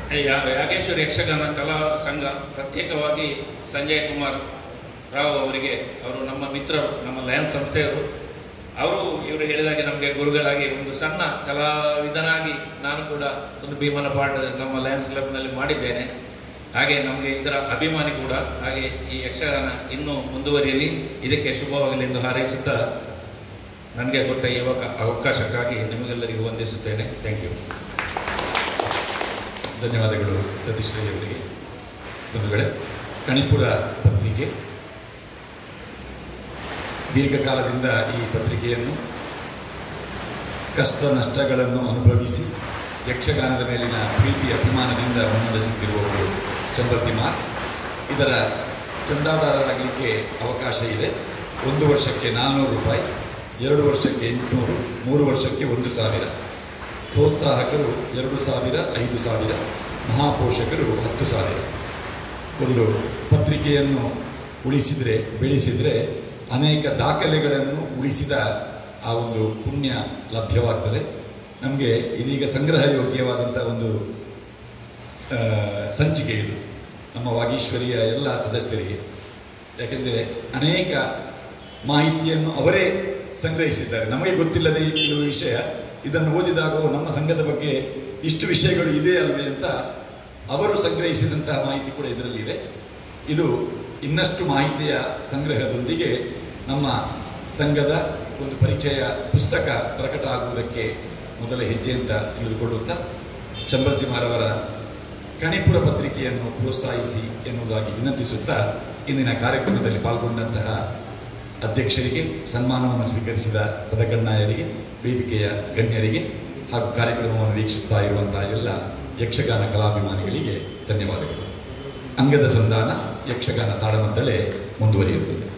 I: ಯಾಗೇಶ್ವರಿ ಯಕ್ಷಗಾನ ಕಲಾ ಸಂಘ ಪ್ರತ್ಯೇಕವಾಗಿ ಸಂಜಯ್ ಕುಮಾರ್ ರಾವ್ ಅವರಿಗೆ, ಅವರು ನಮ್ಮ ಮಿತ್ರರು, ನಮ್ಮ ಲಯನ್ಸ್ ಸಂಸ್ಥೆಯವರು, ಇವರು ಹೇಳಿದಾಗೆ ನಮಗೆ ಗುರುಗಳಾಗಿ ಒಂದು ಸಣ್ಣ ಕಲಾವಿದನಾಗಿ ನಾನು ಕೂಡ ಒಂದು ಭೀಮನ ಪಾಠ ನಮ್ಮ ಲಯನ್ಸ್ ಕ್ಲಬ್ನಲ್ಲಿ ಮಾಡಿದ್ದೇನೆ. ಹಾಗೆ ನಮಗೆ ಇದರ ಅಭಿಮಾನಿ ಕೂಡ. ಹಾಗೆ ಈ ಯಕ್ಷಗಾನ ಇನ್ನೂ ಮುಂದುವರಿಯಲಿ, ಇದಕ್ಕೆ ಶುಭವಾಗಲಿ ಎಂದು ಹಾರೈಸುತ್ತಾ ನನಗೆ ಕೊಟ್ಟ ಈ ಅವಕಾಶಕ್ಕಾಗಿ ನಿಮಗೆಲ್ಲರಿಗೂ ವಂದಿಸುತ್ತೇನೆ. Thank you.
B: ಧನ್ಯವಾದಗಳು ಸತೀಶ್ ರೈ ಅವರಿಗೆ. ಒಂದು ವೇಳೆ ಕಣಿಪುರ ಪತ್ರಿಕೆ ದೀರ್ಘಕಾಲದಿಂದ ಈ ಪತ್ರಿಕೆಯನ್ನು ಕಷ್ಟ ನಷ್ಟಗಳನ್ನು ಅನುಭವಿಸಿ ಯಕ್ಷಗಾನದ ಮೇಲಿನ ಪ್ರೀತಿ ಅಭಿಮಾನದಿಂದ ಮುನ್ನಡೆಸುತ್ತಿರುವವರು ಚಂಬಲ್ತಿಮಾರ್. ಇದರ ಚಂದಾದಾರರಾಗಲಿಕ್ಕೆ ಅವಕಾಶ ಇದೆ. 1 ವರ್ಷಕ್ಕೆ 400 ರೂಪಾಯಿ, 2 ವರ್ಷಕ್ಕೆ 800, 3 ವರ್ಷಕ್ಕೆ 1000. ಪ್ರೋತ್ಸಾಹಕರು 2000, 5000, ಮಹಾಪೋಷಕರು 10,000. ಒಂದು ಪತ್ರಿಕೆಯನ್ನು ಉಳಿಸಿದರೆ, ಬೆಳೆಸಿದರೆ ಅನೇಕ ದಾಖಲೆಗಳನ್ನು ಉಳಿಸಿದ ಆ ಒಂದು ಪುಣ್ಯ ಲಭ್ಯವಾಗ್ತದೆ ನಮಗೆ. ಇದೀಗ ಸಂಗ್ರಹ ಯೋಗ್ಯವಾದಂಥ ಒಂದು ಸಂಚಿಕೆ ಇದು ನಮ್ಮ ವಾಗೀಶ್ವರಿಯ ಎಲ್ಲ ಸದಸ್ಯರಿಗೆ. ಯಾಕೆಂದರೆ ಅನೇಕ ಮಾಹಿತಿಯನ್ನು ಅವರೇ ಸಂಗ್ರಹಿಸಿದ್ದಾರೆ. ನಮಗೆ ಗೊತ್ತಿಲ್ಲದೆ ಇರುವ ವಿಷಯ ಇದನ್ನು ಓದಿದಾಗ ನಮ್ಮ ಸಂಘದ ಬಗ್ಗೆ ಇಷ್ಟು ವಿಷಯಗಳು ಇದೆ ಅಲ್ವೇ ಅಂತ ಅವರು ಸಂಗ್ರಹಿಸಿದಂತಹ ಮಾಹಿತಿ ಕೂಡ ಇದರಲ್ಲಿದೆ. ಇದು ಇನ್ನಷ್ಟು ಮಾಹಿತಿಯ ಸಂಗ್ರಹದೊಂದಿಗೆ ನಮ್ಮ ಸಂಘದ ಒಂದು ಪರಿಚಯ ಪುಸ್ತಕ ಪ್ರಕಟ ಆಗುವುದಕ್ಕೆ ಮೊದಲ ಹೆಜ್ಜೆ ಅಂತ ತಿಳಿದುಕೊಳ್ಳುತ್ತಾ, ಚಂಬಲ್ತಿಮಾರ್ ಅವರ ಕಣಿಪುರ ಪತ್ರಿಕೆಯನ್ನು ಪ್ರೋತ್ಸಾಹಿಸಿ ಎನ್ನುವುದಾಗಿ ವಿನಂತಿಸುತ್ತಾ, ಇಂದಿನ ಕಾರ್ಯಕ್ರಮದಲ್ಲಿ ಪಾಲ್ಗೊಂಡಂತಹ ಅಧ್ಯಕ್ಷರಿಗೆ, ಸನ್ಮಾನವನ್ನು ಸ್ವೀಕರಿಸಿದ ಪದಗಣ್ಣಾಯರಿಗೆ, ವೇದಿಕೆಯ ಗಣ್ಯರಿಗೆ ಹಾಗೂ ಕಾರ್ಯಕ್ರಮವನ್ನು ವೀಕ್ಷಿಸ್ತಾ ಇರುವಂತಹ ಎಲ್ಲ ಯಕ್ಷಗಾನ ಕಲಾಭಿಮಾನಿಗಳಿಗೆ ಧನ್ಯವಾದಗಳು. ಅಂಗದ ಸಂಧಾನ ಯಕ್ಷಗಾನ ತಾಳಮದ್ದಳೆ ಮುಂದುವರಿಯುತ್ತದೆ.